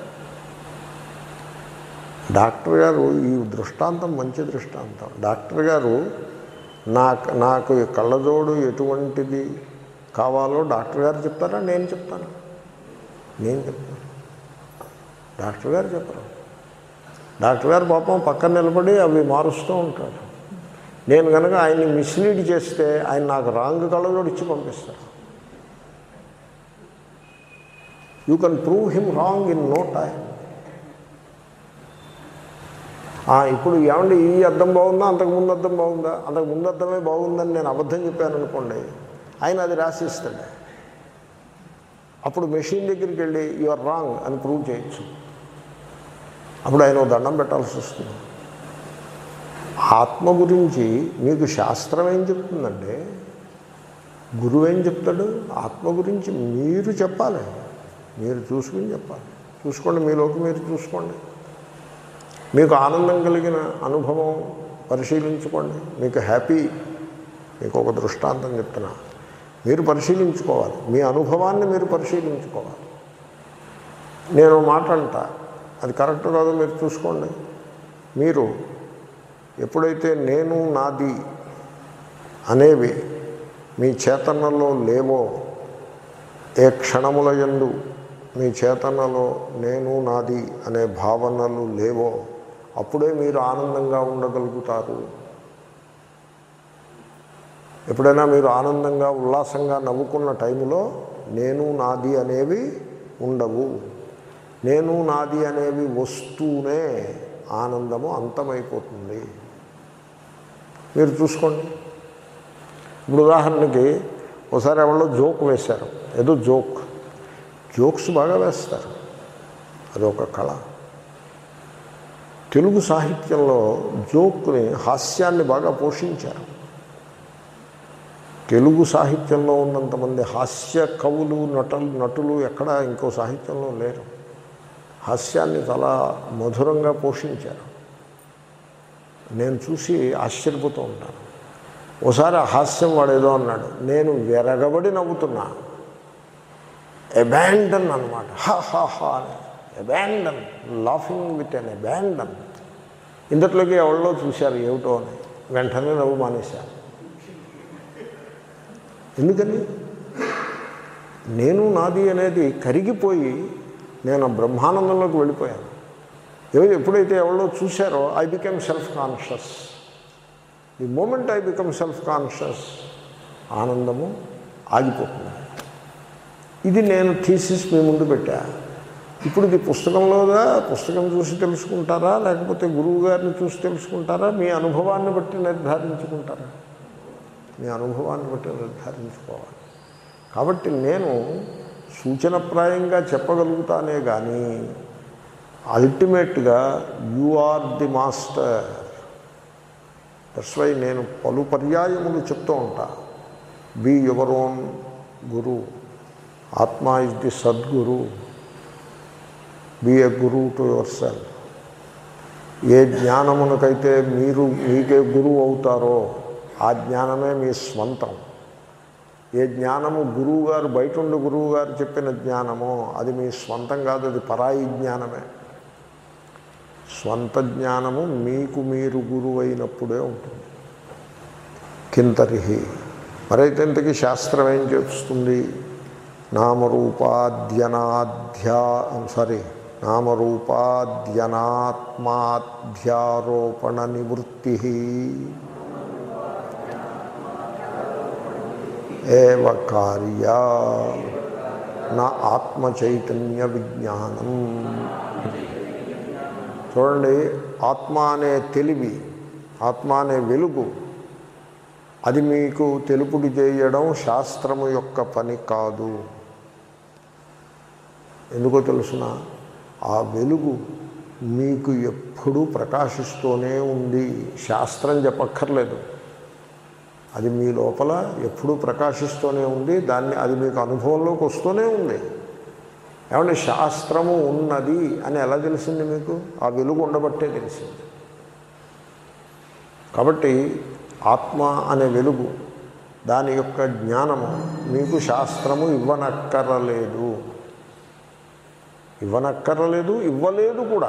Speaker 1: డాక్టర్ గారు, ఈ దృష్టాంతం మంచి దృష్టాంతం. డాక్టర్ గారు నాకు నాకు కళ్ళజోడు ఎటువంటిది కావాలో డాక్టర్ గారు చెప్తారా నేను చెప్తాను? నేను చెప్తాను, డాక్టర్ గారు చెప్పరు. డాక్టర్ గారు పాపం పక్కన నిలబడి అవి మారుస్తూ ఉంటాడు. నేను కనుక ఆయన్ని మిస్లీడ్ చేస్తే ఆయన నాకు రాంగ్ కళ్ళజోడు ఇచ్చి పంపిస్తారు. You can prove him wrong in no time. ఇప్పుడు ఏమండి ఈ అద్దం బాగుందా, అంతకుముందు అద్దం బాగుందా? అంతకుముందు అద్దమే బాగుందని నేను అబద్ధం చెప్పాను అనుకోండి, ఆయన అది రాసిస్తాడు. అప్పుడు మెషిన్ దగ్గరికి వెళ్ళి యు ఆర్ రాంగ్ అని ప్రూవ్ చేయొచ్చు. అప్పుడు ఆయన దండం పెట్టాల్సి వస్తుంది. ఆత్మ గురించి మీకు శాస్త్రం ఏం చెప్తుందండి? గురువు ఏం చెప్తాడు? ఆత్మ గురించి మీరు చెప్పాలి, మీరు చూసుకుని చెప్పాలి. చూసుకోండి, మీలోకి మీరు చూసుకోండి. మీకు ఆనందం కలిగిన అనుభవం పరిశీలించుకోండి. మీకు హ్యాపీ, మీకు ఒక దృష్టాంతం చెప్తున్నా, మీరు పరిశీలించుకోవాలి. మీ అనుభవాన్ని మీరు పరిశీలించుకోవాలి. నేను మాట అంటా, అది కరెక్ట్ కాదో మీరు చూసుకోండి. మీరు ఎప్పుడైతే నేను నాది అనేవి మీ చేతనలో లేవో, ఏ క్షణముల యందు మీ చేతనలో నేను నాది అనే భావనలు లేవో, అప్పుడే మీరు ఆనందంగా ఉండగలుగుతారు. ఎప్పుడైనా మీరు ఆనందంగా ఉల్లాసంగా నవ్వుకున్న టైంలో నేను నాది అనేవి ఉండవు. నేను నాది అనేవి వస్తూనే ఆనందము అంతమైపోతుంది. మీరు చూసుకోండి. ఇప్పుడు ఉదాహరణకి ఒకసారి ఎవరో జోక్ వేశారు, ఏదో జోక్. జోక్స్ బాగా వేస్తారు, అదొక కళ. తెలుగు సాహిత్యంలో జోక్ని, హాస్యాన్ని బాగా పోషించారు. తెలుగు సాహిత్యంలో ఉన్నంతమంది హాస్య కవులు, నటులు నటులు ఎక్కడ ఇంకో సాహిత్యంలో లేరు. హాస్యాన్ని చాలా మధురంగా పోషించారు. నేను చూసి ఆశ్చర్యపోతూ ఉంటాను. ఓసారి ఆ హాస్యం వాడేదో అన్నాడు, నేను వెరగబడి నవ్వుతున్నా. అబాండన్ అనమాట, హా హా హా అని. Abandon, laughing with an abandon. ఇంతట్లోకి ఎవరిలో చూశారు ఏమిటో అని వెంటనే నవ్వు మానేశారు. ఎందుకని? నేను నాది అనేది కరిగిపోయి నేను బ్రహ్మానందంలోకి వెళ్ళిపోయాను. ఎవరు ఎప్పుడైతే ఎవరో చూశారో I become self conscious. The moment I become self conscious, ఆనందము ఆగిపోతుంది. ఇది నేను థీసిస్ మీ ముందు పెట్టా. ఇప్పుడు ఇది పుస్తకంలోదా, పుస్తకం చూసి తెలుసుకుంటారా, లేకపోతే గురువు గారిని చూసి తెలుసుకుంటారా, మీ అనుభవాన్ని బట్టి నిర్ధారించుకుంటారా? మీ అనుభవాన్ని బట్టి నిర్ధారించుకోవాలి. కాబట్టి నేను సూచనప్రాయంగా చెప్పగలుగుతానే కానీ అల్టిమేట్గా you are the master. That's why నేను పలు పర్యాయములు చెప్తూ ఉంటా, be your own guru, atma is the sadguru, be a guru to yourself. ఏ జ్ఞానమునకైతే మీరు మీకే గురువు అవుతారో ఆ జ్ఞానమే మీ స్వంతం. ఏ జ్ఞానము గురువుగారు బయట ఉండి గురువుగారు చెప్పిన జ్ఞానమో అది మీ స్వంతం కాదు, అది పరాయి జ్ఞానమే. స్వంత జ్ఞానము మీకు మీరు గురువు అయినప్పుడే ఉంటుంది. కింతరిహి మరైతే ఇంతకీ శాస్త్రం ఏం చేస్తుంది? నామరూపాద్యనాధ్యా సారీ నామరూపాద్యనాత్మాధ్యారోపణ నివృత్తి ఏవ కార్య నా ఆత్మచైతన్య విజ్ఞానం. చూడండి, ఆత్మ అనే తెలివి, ఆత్మ అనే వెలుగు, అది మీకు తెలుపుడు చేయడం శాస్త్రము యొక్క పని కాదు. ఎందుకో తెలుసిన, ఆ వెలుగు మీకు ఎప్పుడూ ప్రకాశిస్తూనే ఉంది. శాస్త్రం చెప్పక్కర్లేదు, అది మీ లోపల ఎప్పుడూ ప్రకాశిస్తూనే ఉంది. దాన్ని అది మీకు అనుభవంలోకి వస్తూనే ఉంది. ఏమంటే శాస్త్రము ఉన్నది అని ఎలా తెలిసింది మీకు? ఆ వెలుగు ఉండబట్టే తెలిసింది. కాబట్టి ఆత్మ అనే వెలుగు, దాని యొక్క జ్ఞానము మీకు శాస్త్రము ఇవ్వనక్కరలేదు, ఇవ్వనక్కరలేదు ఇవ్వలేదు కూడా.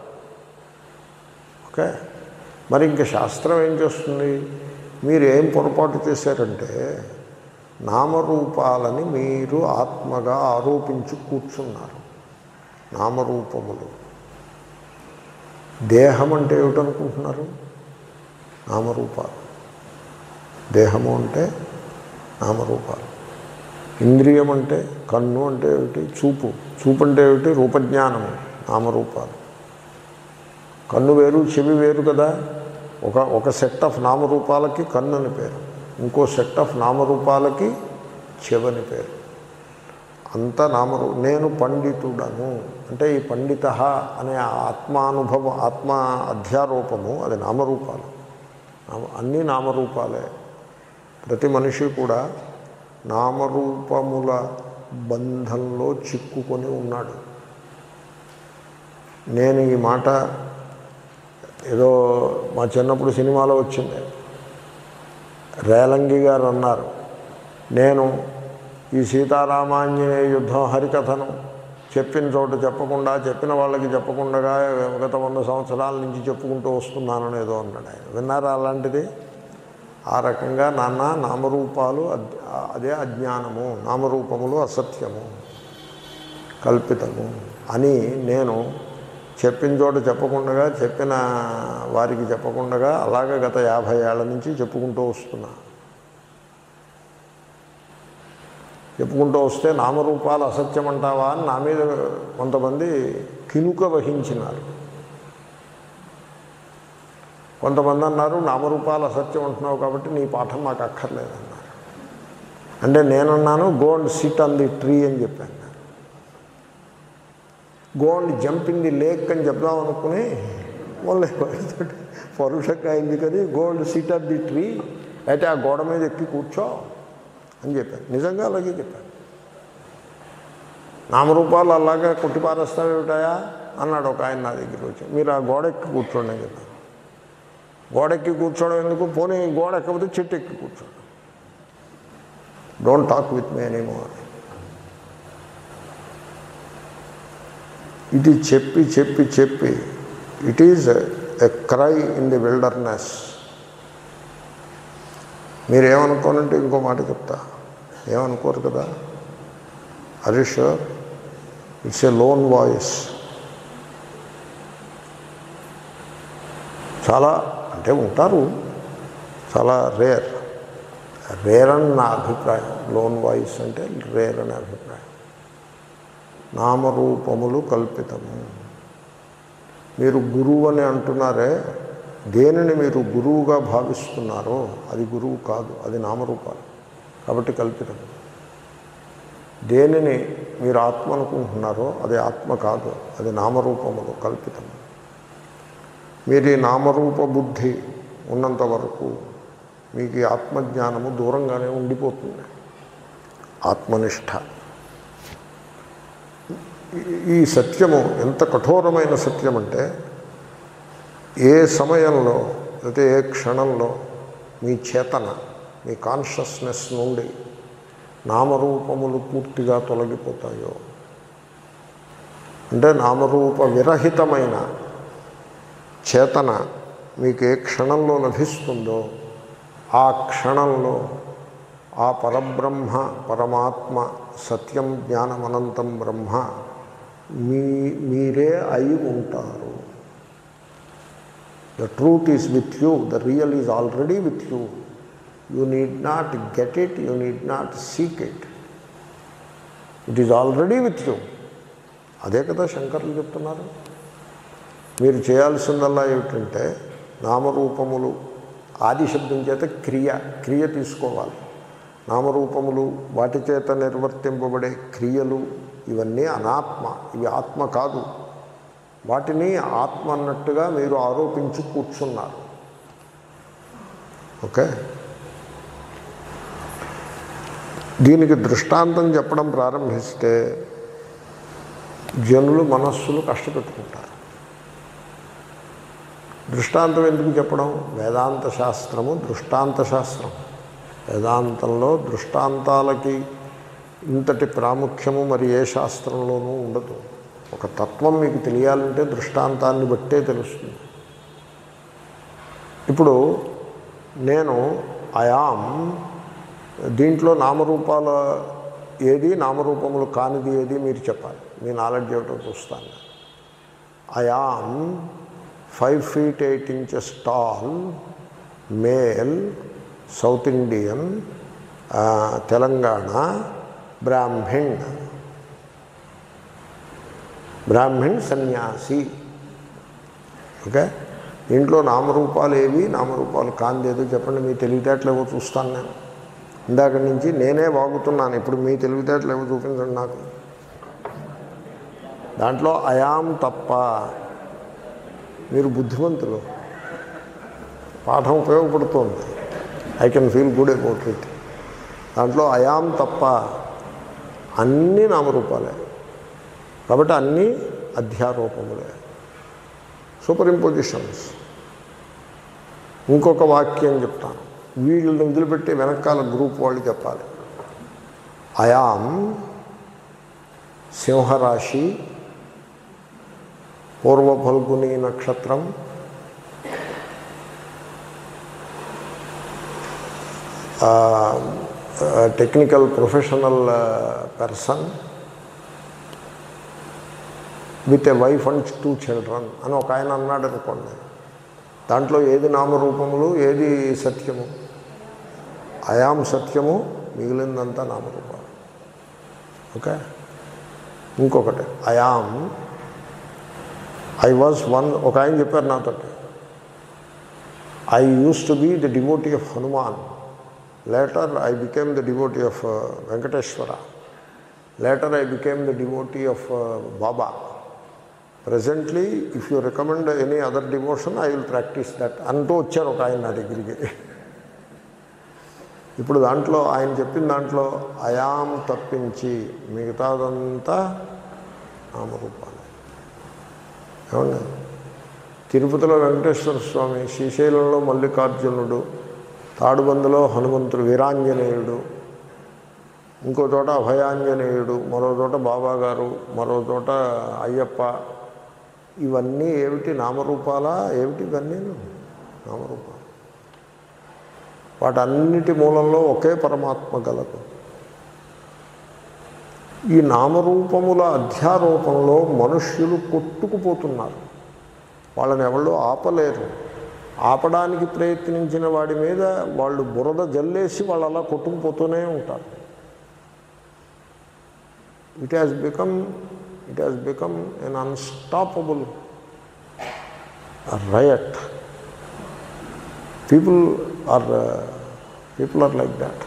Speaker 1: ఓకే, మరి ఇంక శాస్త్రం ఏం చేస్తుంది? మీరు ఏం పొరపాటు చేశారంటే నామరూపాలని మీరు ఆత్మగా ఆరోపించి కూర్చున్నారు. నామరూపములు, దేహం అంటే ఏమిటనుకుంటున్నారు? నామరూపాలు. దేహము అంటే నామరూపాలు. ఇంద్రియం అంటే కన్ను అంటే ఏమిటి? చూపు. చూపు అంటే ఏమిటి? రూపజ్ఞానము, నామరూపాలు. కన్ను వేరు, చెవి వేరు కదా. ఒక ఒక సెట్ ఆఫ్ నామరూపాలకి కన్ను అని పేరు, ఇంకో సెట్ ఆఫ్ నామరూపాలకి చెవని పేరు. అంత నామరూ నేను పండితుడను అంటే ఈ పండిత అనే ఆత్మానుభవం, ఆత్మ అధ్యారూపము, అది నామరూపాలు. అన్నీ నామరూపాలే. ప్రతి మనిషి కూడా నామరూపముల బంధంలో చిక్కుకొని ఉన్నాడు. నేను ఈ మాట ఏదో మా చిన్నప్పుడు సినిమాలో వచ్చింది. రేలంగి గారు అన్నారు, నేను ఈ సీతారామాంజనేయ యుద్ధం హరికథను చెప్పిన చోట చెప్పకుండా, చెప్పిన వాళ్ళకి చెప్పకుండా గత వంద సంవత్సరాల నుంచి చెప్పుకుంటూ వస్తున్నానని ఏదో అన్నాడు ఆయన. విన్నారా అలాంటిది? ఆ రకంగా నాన్న నామరూపాలు అదే అజ్ఞానము, నామరూపములు అసత్యము, కల్పితము అని నేను చెప్పిన చోట చెప్పకుండా, చెప్పిన వారికి చెప్పకుండా అలాగే గత యాభై ఏళ్ల నుంచి చెప్పుకుంటూ వస్తున్నా. చెప్పుకుంటూ వస్తే నామరూపాలు అసత్యం అంటావా అని నా మీద కొంతమంది కినుక వహించినారు. కొంతమంది అన్నారు, నామరూపాలు అసత్యం అంటున్నావు కాబట్టి నీ పాఠం మాకు అక్కర్లేదన్నారు. అంటే నేనన్నాను, go and sit on the tree అని చెప్పాను. Go and jump in the lake అని చెప్దాం అనుకుని మళ్ళీ పరుషంగా అయింది కానీ go and sit on the tree, అయితే ఆ గోడ మీద ఎక్కి కూర్చో అని చెప్పాను. నిజంగా అలాగే చెప్పాను. నామరూపాలు అలాగా కొట్టిపారేస్తావేమిటాయా అన్నాడు ఒక ఆయన నా దగ్గర వచ్చి. మీరు ఆ గోడ ఎక్కి కూర్చోండి అని చెప్పాను. గోడ ఎక్కి కూర్చోవడం ఎందుకు? పోనీ గోడ ఎక్కకపోతే చెట్టు ఎక్కి కూర్చోండి. Don't talk with me anymore. ఇది చెప్పి చెప్పి చెప్పి it is a cry in the wilderness. మీరేమనుకోనంటే ఇంకో మాట చెప్తా, ఏమనుకోరు కదా. Are you sure? It's a lone voice. చాలా అంటే ఉంటారు, చాలా రేర్. రేర్ అని నా అభిప్రాయం. లోన్ వాయిస్ అంటే రేర్ అనే అభిప్రాయం. నామరూపములు కల్పితము. మీరు గురువు అని అంటున్నారే, దేనిని మీరు గురువుగా భావిస్తున్నారో అది గురువు కాదు, అది నామరూపాలు కాబట్టి కల్పితం. దేనిని మీరు ఆత్మ అనుకుంటున్నారో అది ఆత్మ కాదు, అది నామరూపములు కల్పితం. మీరు ఈ నామరూప బుద్ధి ఉన్నంత వరకు మీకు ఈ ఆత్మజ్ఞానము దూరంగానే ఉండిపోతుంది. ఆత్మనిష్ట. ఈ సత్యము ఎంత కఠోరమైన సత్యం అంటే, ఏ సమయంలో లేకపోతే ఏ క్షణంలో మీ చేతన, మీ కాన్షియస్నెస్ నుండి నామరూపములు పూర్తిగా తొలగిపోతాయో, అంటే నామరూప విరహితమైన చేతన మీకు ఏ క్షణంలో లభిస్తుందో ఆ క్షణంలో ఆ పరబ్రహ్మ, పరమాత్మ, సత్యం, జ్ఞానం, అనంతం బ్రహ్మ మీ మీరే అయి ఉంటారు. The truth is with you, the real is already with you. You need not get it, you need not seek it, it is already with you. అదే కదా శంకర్లు చెప్తున్నారు. మీరు చేయాల్సిందల్లా ఏమిటంటే నామరూపములు, ఆది శబ్దం చేత క్రియ, క్రియ తీసుకోవాలి. నామరూపములు, వాటి చేత నిర్వర్తింపబడే క్రియలు ఇవన్నీ అనాత్మ, ఇవి ఆత్మ కాదు. వాటిని ఆత్మ అన్నట్టుగా మీరు ఆరోపించి కూర్చున్నారు. ఓకే, దీనికి దృష్టాంతం చెప్పడం ప్రారంభిస్తే జనులు మనస్సులు కష్టపెట్టుకుంటారు. దృష్టాంతం ఎందుకు చెప్పడం? వేదాంత శాస్త్రము దృష్టాంత శాస్త్రం. వేదాంతంలో దృష్టాంతాలకి ఇంతటి ప్రాముఖ్యము మరి ఏ శాస్త్రంలోనూ ఉండదు. ఒక తత్వం మీకు తెలియాలంటే దృష్టాంతాన్ని బట్టే తెలుస్తుంది. ఇప్పుడు నేను అయాం, దీంట్లో నామరూపాల ఏది, నామరూపములు కానిది ఏది మీరు చెప్పాలి. మీ నాలెడ్జ్ ఏమిటో చూస్తాను. I'm five feet eight inches tall, male, South Indian, Telangana, Brahmin, Brahmin sanyasi. Okay, దీంట్లో నామరూపాలు ఏవి, నామరూపాలు కాందేదో చెప్పండి. మీ తెలివితేటలేవో చూస్తాను నేను. ఇందాక నుంచి నేనే వాగుతున్నాను, ఇప్పుడు మీ తెలివితేటలేవో చూపించండి నాకు. దాంట్లో అయాం తప్ప, మీరు బుద్ధిమంతులు, పాఠం ఉపయోగపడుతోంది. I can feel good about it. దాంట్లో అయాం తప్ప అన్నీ నామరూపాలే కాబట్టి అన్నీ అధ్యారూపములే, సూపర్ ఇంపోజిషన్స్. ఇంకొక వాక్యం చెప్తాను, వీళ్ళని వదిలిపెట్టి వెనకాల గ్రూప్ వాళ్ళు చెప్పాలి. అయాం సింహరాశి, పూర్వ ఫల్గుని నక్షత్రం, technical professional person with a wife and two children అని ఒక ఆయన అన్నాడు అనుకోండి. దాంట్లో ఏది నామరూపములు, ఏది సత్యము? అయాం సత్యము, మిగిలిందంతా నామరూపాలు. ఓకే, ఇంకొకటి అయాం ఐ వాజ్ వన్, ఒక ఆయన చెప్పారు నాతో, I use to be the devotee of Hanuman, later I became the devotee of Venkateshwara, later I became the devotee of Baba. Presently if you recommend any other devotion I will practise that అంటూ వచ్చారు ఒక ఆయన నా దగ్గరికి. ఇప్పుడు దాంట్లో ఆయన చెప్పిన దాంట్లో అయాం తప్పించి మిగతాదంతా నామరూపాలు. ఏమండి, తిరుపతిలో వెంకటేశ్వర స్వామి, శ్రీశైలంలో మల్లికార్జునుడు, తాడుబందులో హనుమంతుడు, వీరాంజనేయుడు, ఇంకో చోట అభయాంజనేయుడు, మరో చోట బాబాగారు, మరో చోట అయ్యప్ప. ఇవన్నీ ఏమిటి? నామరూపాలా? ఏమిటి ఇవన్నీ? నామరూపాలు. వాటన్నిటి మూలంలో ఒకే పరమాత్మ గలదు. ఈ నామరూపముల అధ్యారూపంలో మనుష్యులు కొట్టుకుపోతున్నారు. వాళ్ళని ఎవళ్ళు ఆపలేరు. ఆపడానికి ప్రయత్నించిన వాడి మీద వాళ్ళు బురద జల్లేసి వాళ్ళు అలా కొట్టుకుపోతూనే ఉంటారు. It has become It has become an unstoppable riot. People are uh, people are like that.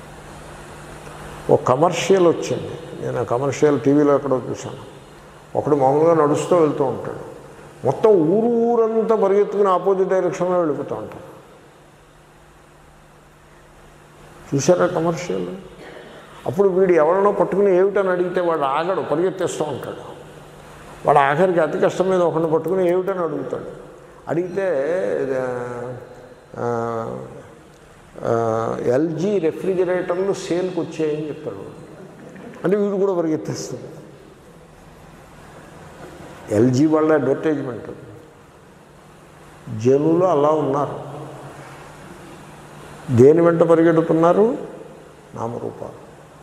Speaker 1: ఒక కమర్షియల్ వచ్చింది, నేను ఆ కమర్షియల్ టీవీలో ఎక్కడో చూశాను. ఒకడు మామూలుగా నడుస్తూ వెళ్తూ ఉంటాడు, మొత్తం ఊరు ఊరంతా పరిగెత్తుకుని ఆపోజిట్ డైరెక్షన్లో వెళ్ళిపోతూ ఉంటాడు. చూసారా కమర్షియల్? అప్పుడు వీడు ఎవరినో పట్టుకుని ఏమిటని అడిగితే వాడు ఆగడు, పరిగెత్తేస్తూ ఉంటాడు. వాడు ఆఖరికి అతి కష్టం మీద ఒకరిని పట్టుకుని ఏమిటని అడుగుతాడు. అడిగితే ఎల్జీ రెఫ్రిజిరేటర్లు సేల్కి వచ్చాయని చెప్తాడు. అంటే వీడు కూడా పరిగెత్తేస్తాడు. ఎల్జీ వాళ్ళ అడ్వర్టైజ్మెంట్. జనులు అలా ఉన్నారు. దేని వెంట పరిగెడుతున్నారు? నామరూపాలు.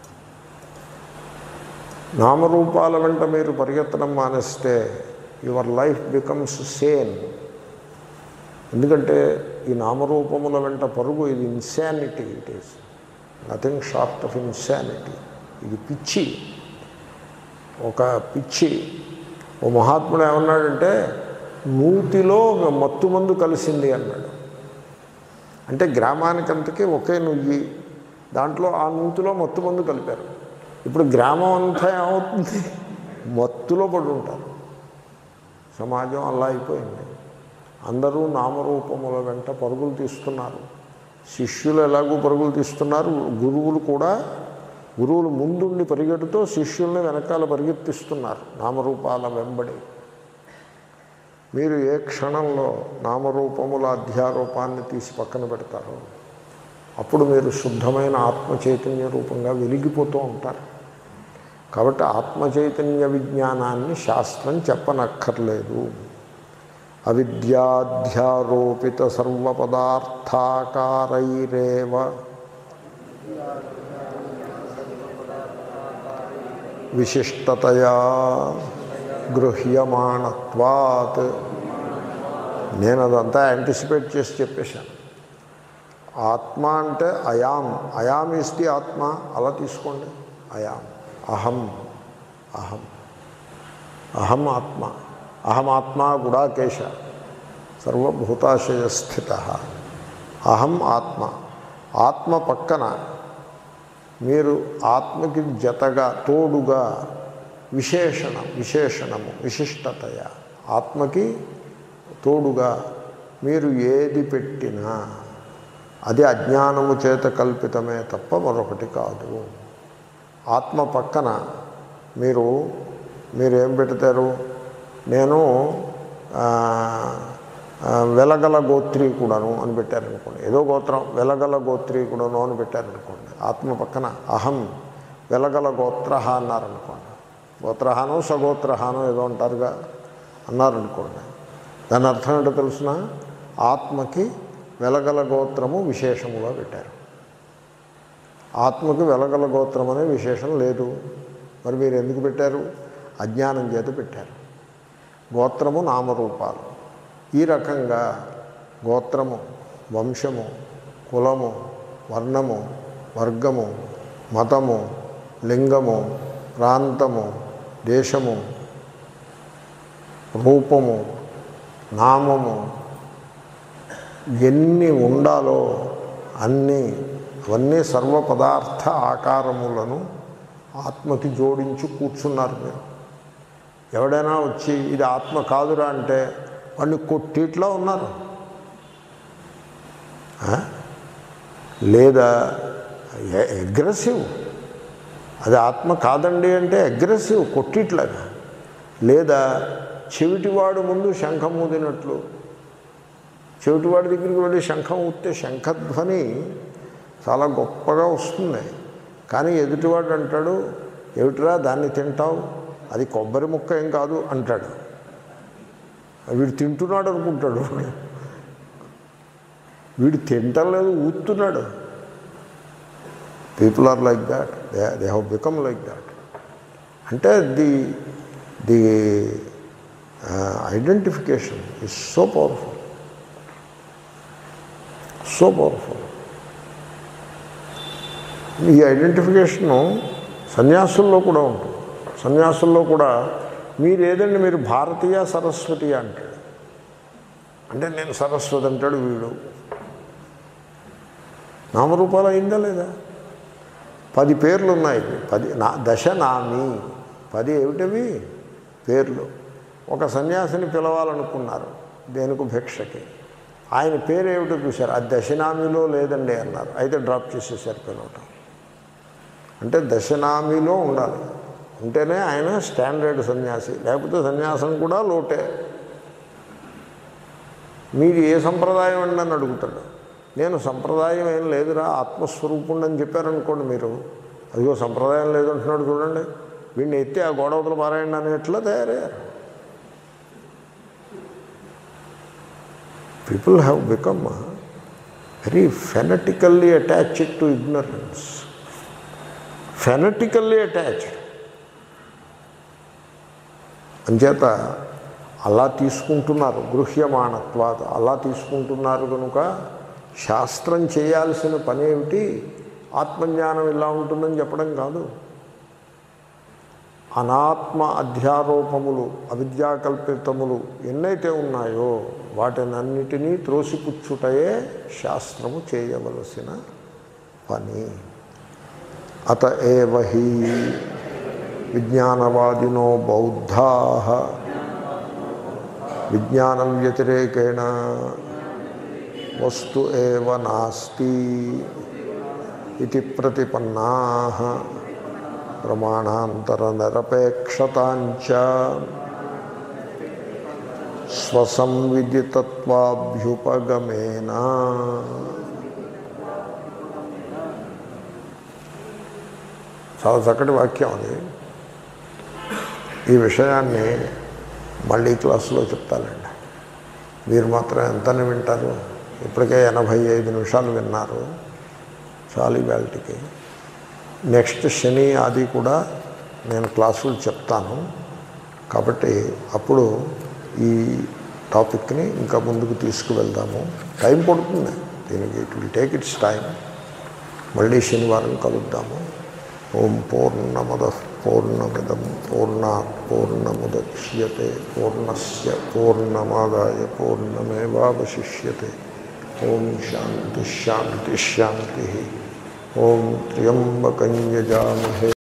Speaker 1: నామరూపాల వెంట మీరు పరిగెత్తడం మానేస్తే యువర్ లైఫ్ బికమ్స్ సేన్. ఎందుకంటే ఈ నామరూపముల వెంట పరుగు, ఇది insanity. It is nothing short of insanity. ఇది పిచ్చి, ఒక పిచ్చి. ఓ మహాత్ముడు ఏమన్నాడంటే, నూతిలో మత్తు మందు కలిసింది అన్నాడు. అంటే గ్రామానికంతకీ ఒకే నుయ్యి, దాంట్లో ఆ నూతిలో మత్తు మందు కలిపారు. ఇప్పుడు గ్రామం అంతా ఏమవుతుంది? మత్తులో పడి ఉంటారు. సమాజం అలా అయిపోయింది. అందరూ నామరూపముల వెంట పరుగులు తీస్తున్నారు. శిష్యులు ఎలాగూ పరుగులు తీస్తున్నారు, గురువులు కూడా. గురువులు ముందుండి పరిగెడుతూ శిష్యుల్ని వెనకాల పరిగెత్తిస్తున్నారు నామరూపాల వెంబడి. మీరు ఏ క్షణంలో నామరూపముల అధ్యారూపాన్ని తీసి పక్కన పెడతారో అప్పుడు మీరు శుద్ధమైన ఆత్మ చైతన్య రూపంగా వెలిగిపోతూ ఉంటారు. కాబట్టి ఆత్మ చైతన్య విజ్ఞానాన్ని శాస్త్రం చెప్పనక్కర్లేదు. అవిద్యాధ్యారోపిత సర్వపదార్థాకారైరేవ విశిష్టతయా గృహ్యమాణత్వాత్. నేను అదంతా యాంటిసిపేట్ చేసి చెప్పేశాను. ఆత్మ అంటే అయాం, అయాం ఈస్ ది ఆత్మ. అలా తీసుకోండి. అయాం, అహం, అహం, అహం ఆత్మ. అహమాత్మ గుడాకేశ సర్వభూతాశయస్థిత. అహం ఆత్మ. ఆత్మ పక్కన మీరు ఆత్మకి జతగా, తోడుగా విశేషణం, విశేషణము, విశిష్టతయ. ఆత్మకి తోడుగా మీరు ఏది పెట్టినా అది అజ్ఞానము చేత కల్పితమే తప్ప మరొకటి కాదు. ఆత్మ పక్కన మీరు మీరేం పెడతారు? నేను వెలగల గోత్రీకుడను అని పెట్టారనుకోండి. ఏదో గోత్రం, వెలగల గోత్రీకుడను అని పెట్టారనుకోండి. ఆత్మ పక్కన అహం వెలగల గోత్ర అన్నారనుకోండి. గోత్రహానో సగోత్రహానో ఏదో అంటారుగా అన్నారనుకోండి. దాని అర్థం ఏంటో తెలుసిన? ఆత్మకి వెలగల గోత్రము విశేషముగా పెట్టారు. ఆత్మకి వెలగల గోత్రం అనే విశేషం లేదు. మరి మీరు ఎందుకు పెట్టారు? అజ్ఞానం చేత పెట్టారు. గోత్రము నామరూపాలు. ఈ రకంగా గోత్రము, వంశము, కులము, వర్ణము, వర్గము, మతము, లింగము, ప్రాంతము, దేశము, రూపము, నామము ఎన్ని ఉండాలో అన్నీ, అవన్నీ సర్వ పదార్థ ఆకారములను ఆత్మకి జోడించి కూర్చున్నారు మీరు. ఎవడైనా వచ్చి ఇది ఆత్మ కాదురా అంటే వాడిని కొట్టిట్లో ఉన్నారు. లేదా అగ్రెసివ్, అది ఆత్మ కాదండి అంటే అగ్రెసివ్, కొట్టిట్లాగా. లేదా చెవిటివాడు ముందు శంఖం ఊదినట్లు. చెవిటివాడి దగ్గరికి వెళ్ళి శంఖం ఊస్తే శంఖధ్వని చాలా గొప్పగా వస్తుంది. కానీ ఎదుటివాడు అంటాడు, ఏమిటిరా దాన్ని తింటావు, అది కొబ్బరి ముక్క ఏం కాదు అంటాడు. వీడు తింటున్నాడు అనుకుంటాడు. వీడు తింటలేదు, ఊతున్నాడు. People are like that. They they have become like that. అంటే the the identification is so powerful, so powerful. ఈ ఐడెంటిఫికేషను సన్యాసుల్లో కూడా ఉంటుంది. సన్యాసుల్లో కూడా మీరు ఏదండి మీరు భారతీయ సరస్వతి అంటాడు, అంటే నేను సరస్వతి అంటాడు వీడు. నామరూపాలు అయిందా లేదా? పది పేర్లు ఉన్నాయి, పది నా దశ నామి, పది ఏమిటవి పేర్లు. ఒక సన్యాసిని పిలవాలనుకున్నారు దేనికి, భిక్షకి. ఆయన పేరు ఏమిటో చూశారు, అది దశనామిలో లేదండి అన్నారు. అయితే డ్రాప్ చేసేసారు పిలవటం. అంటే దశనామిలో ఉండాలి, ఉంటేనే ఆయన స్టాండర్డ్ సన్యాసి, లేకపోతే సన్యాసం కూడా లోటే. మీరు ఏ సంప్రదాయం అండి అని అడుగుతాడు. నేను సంప్రదాయం ఏం లేదురా ఆత్మస్వరూపుణ్ణి అని చెప్పారనుకోండి మీరు, అదిగో సంప్రదాయం లేదంటున్నాడు చూడండి, వీడిని ఎత్తి ఆ గోడవతలు పారాయండి అనేట్లా తయారయ్యారు. People have become very fanatically attached to ignorance. Fanatically attached. అంచేత అలా తీసుకుంటున్నారు, గృహ్యమాణత్వాత్ అలా తీసుకుంటున్నారు. కనుక శాస్త్రం చేయాల్సిన పని ఏమిటి, ఆత్మజ్ఞానం ఇలా ఉంటుందని చెప్పడం కాదు. అనాత్మ అధ్యారోపములు, అవిద్యాకల్పితములు ఎన్నైతే ఉన్నాయో వాటినన్నిటినీ త్రోసిపుచ్చుటయే శాస్త్రము చేయవలసిన పని. అత ఏవ హి విజ్ఞానవాదినో బౌద్ధా విజ్ఞానం వ్యతిరేకేణ వస్తు ఏవ నాస్తి ఇది ప్రతిపన్నాః ప్రమాణాంతర నిరపేక్షతాంచ స్వసంవిదితత్వాభ్యుపగమేన. చాలా చక్కటి వాక్యం అది. ఈ విషయాన్ని మళ్ళీ క్లాసులో చెప్తానండి. మీరు మాత్రం ఎంతని వింటారు? ఇప్పటికే ఎనభై ఐదు నిమిషాలు విన్నారు చాలు వేళటికి. నెక్స్ట్ శని ఆది కూడా నేను క్లాసులు చెప్తాను, కాబట్టి అప్పుడు ఈ టాపిక్ని ఇంకా ముందుకు తీసుకువెళ్దాము. టైం పడుతుంది దీనికి, it will take its time. మళ్ళీ శనివారం కలుద్దాము. ఓం పూర్ణమదః పూర్ణమిదం పూర్ణాత్ పూర్ణముదచ్యతే పూర్ణస్య పూర్ణమాదాయ పూర్ణమేవావశిష్యతే. ఓం శాంతి శాంతి శాంతి. ఓం త్ర్యంబకం యజామహే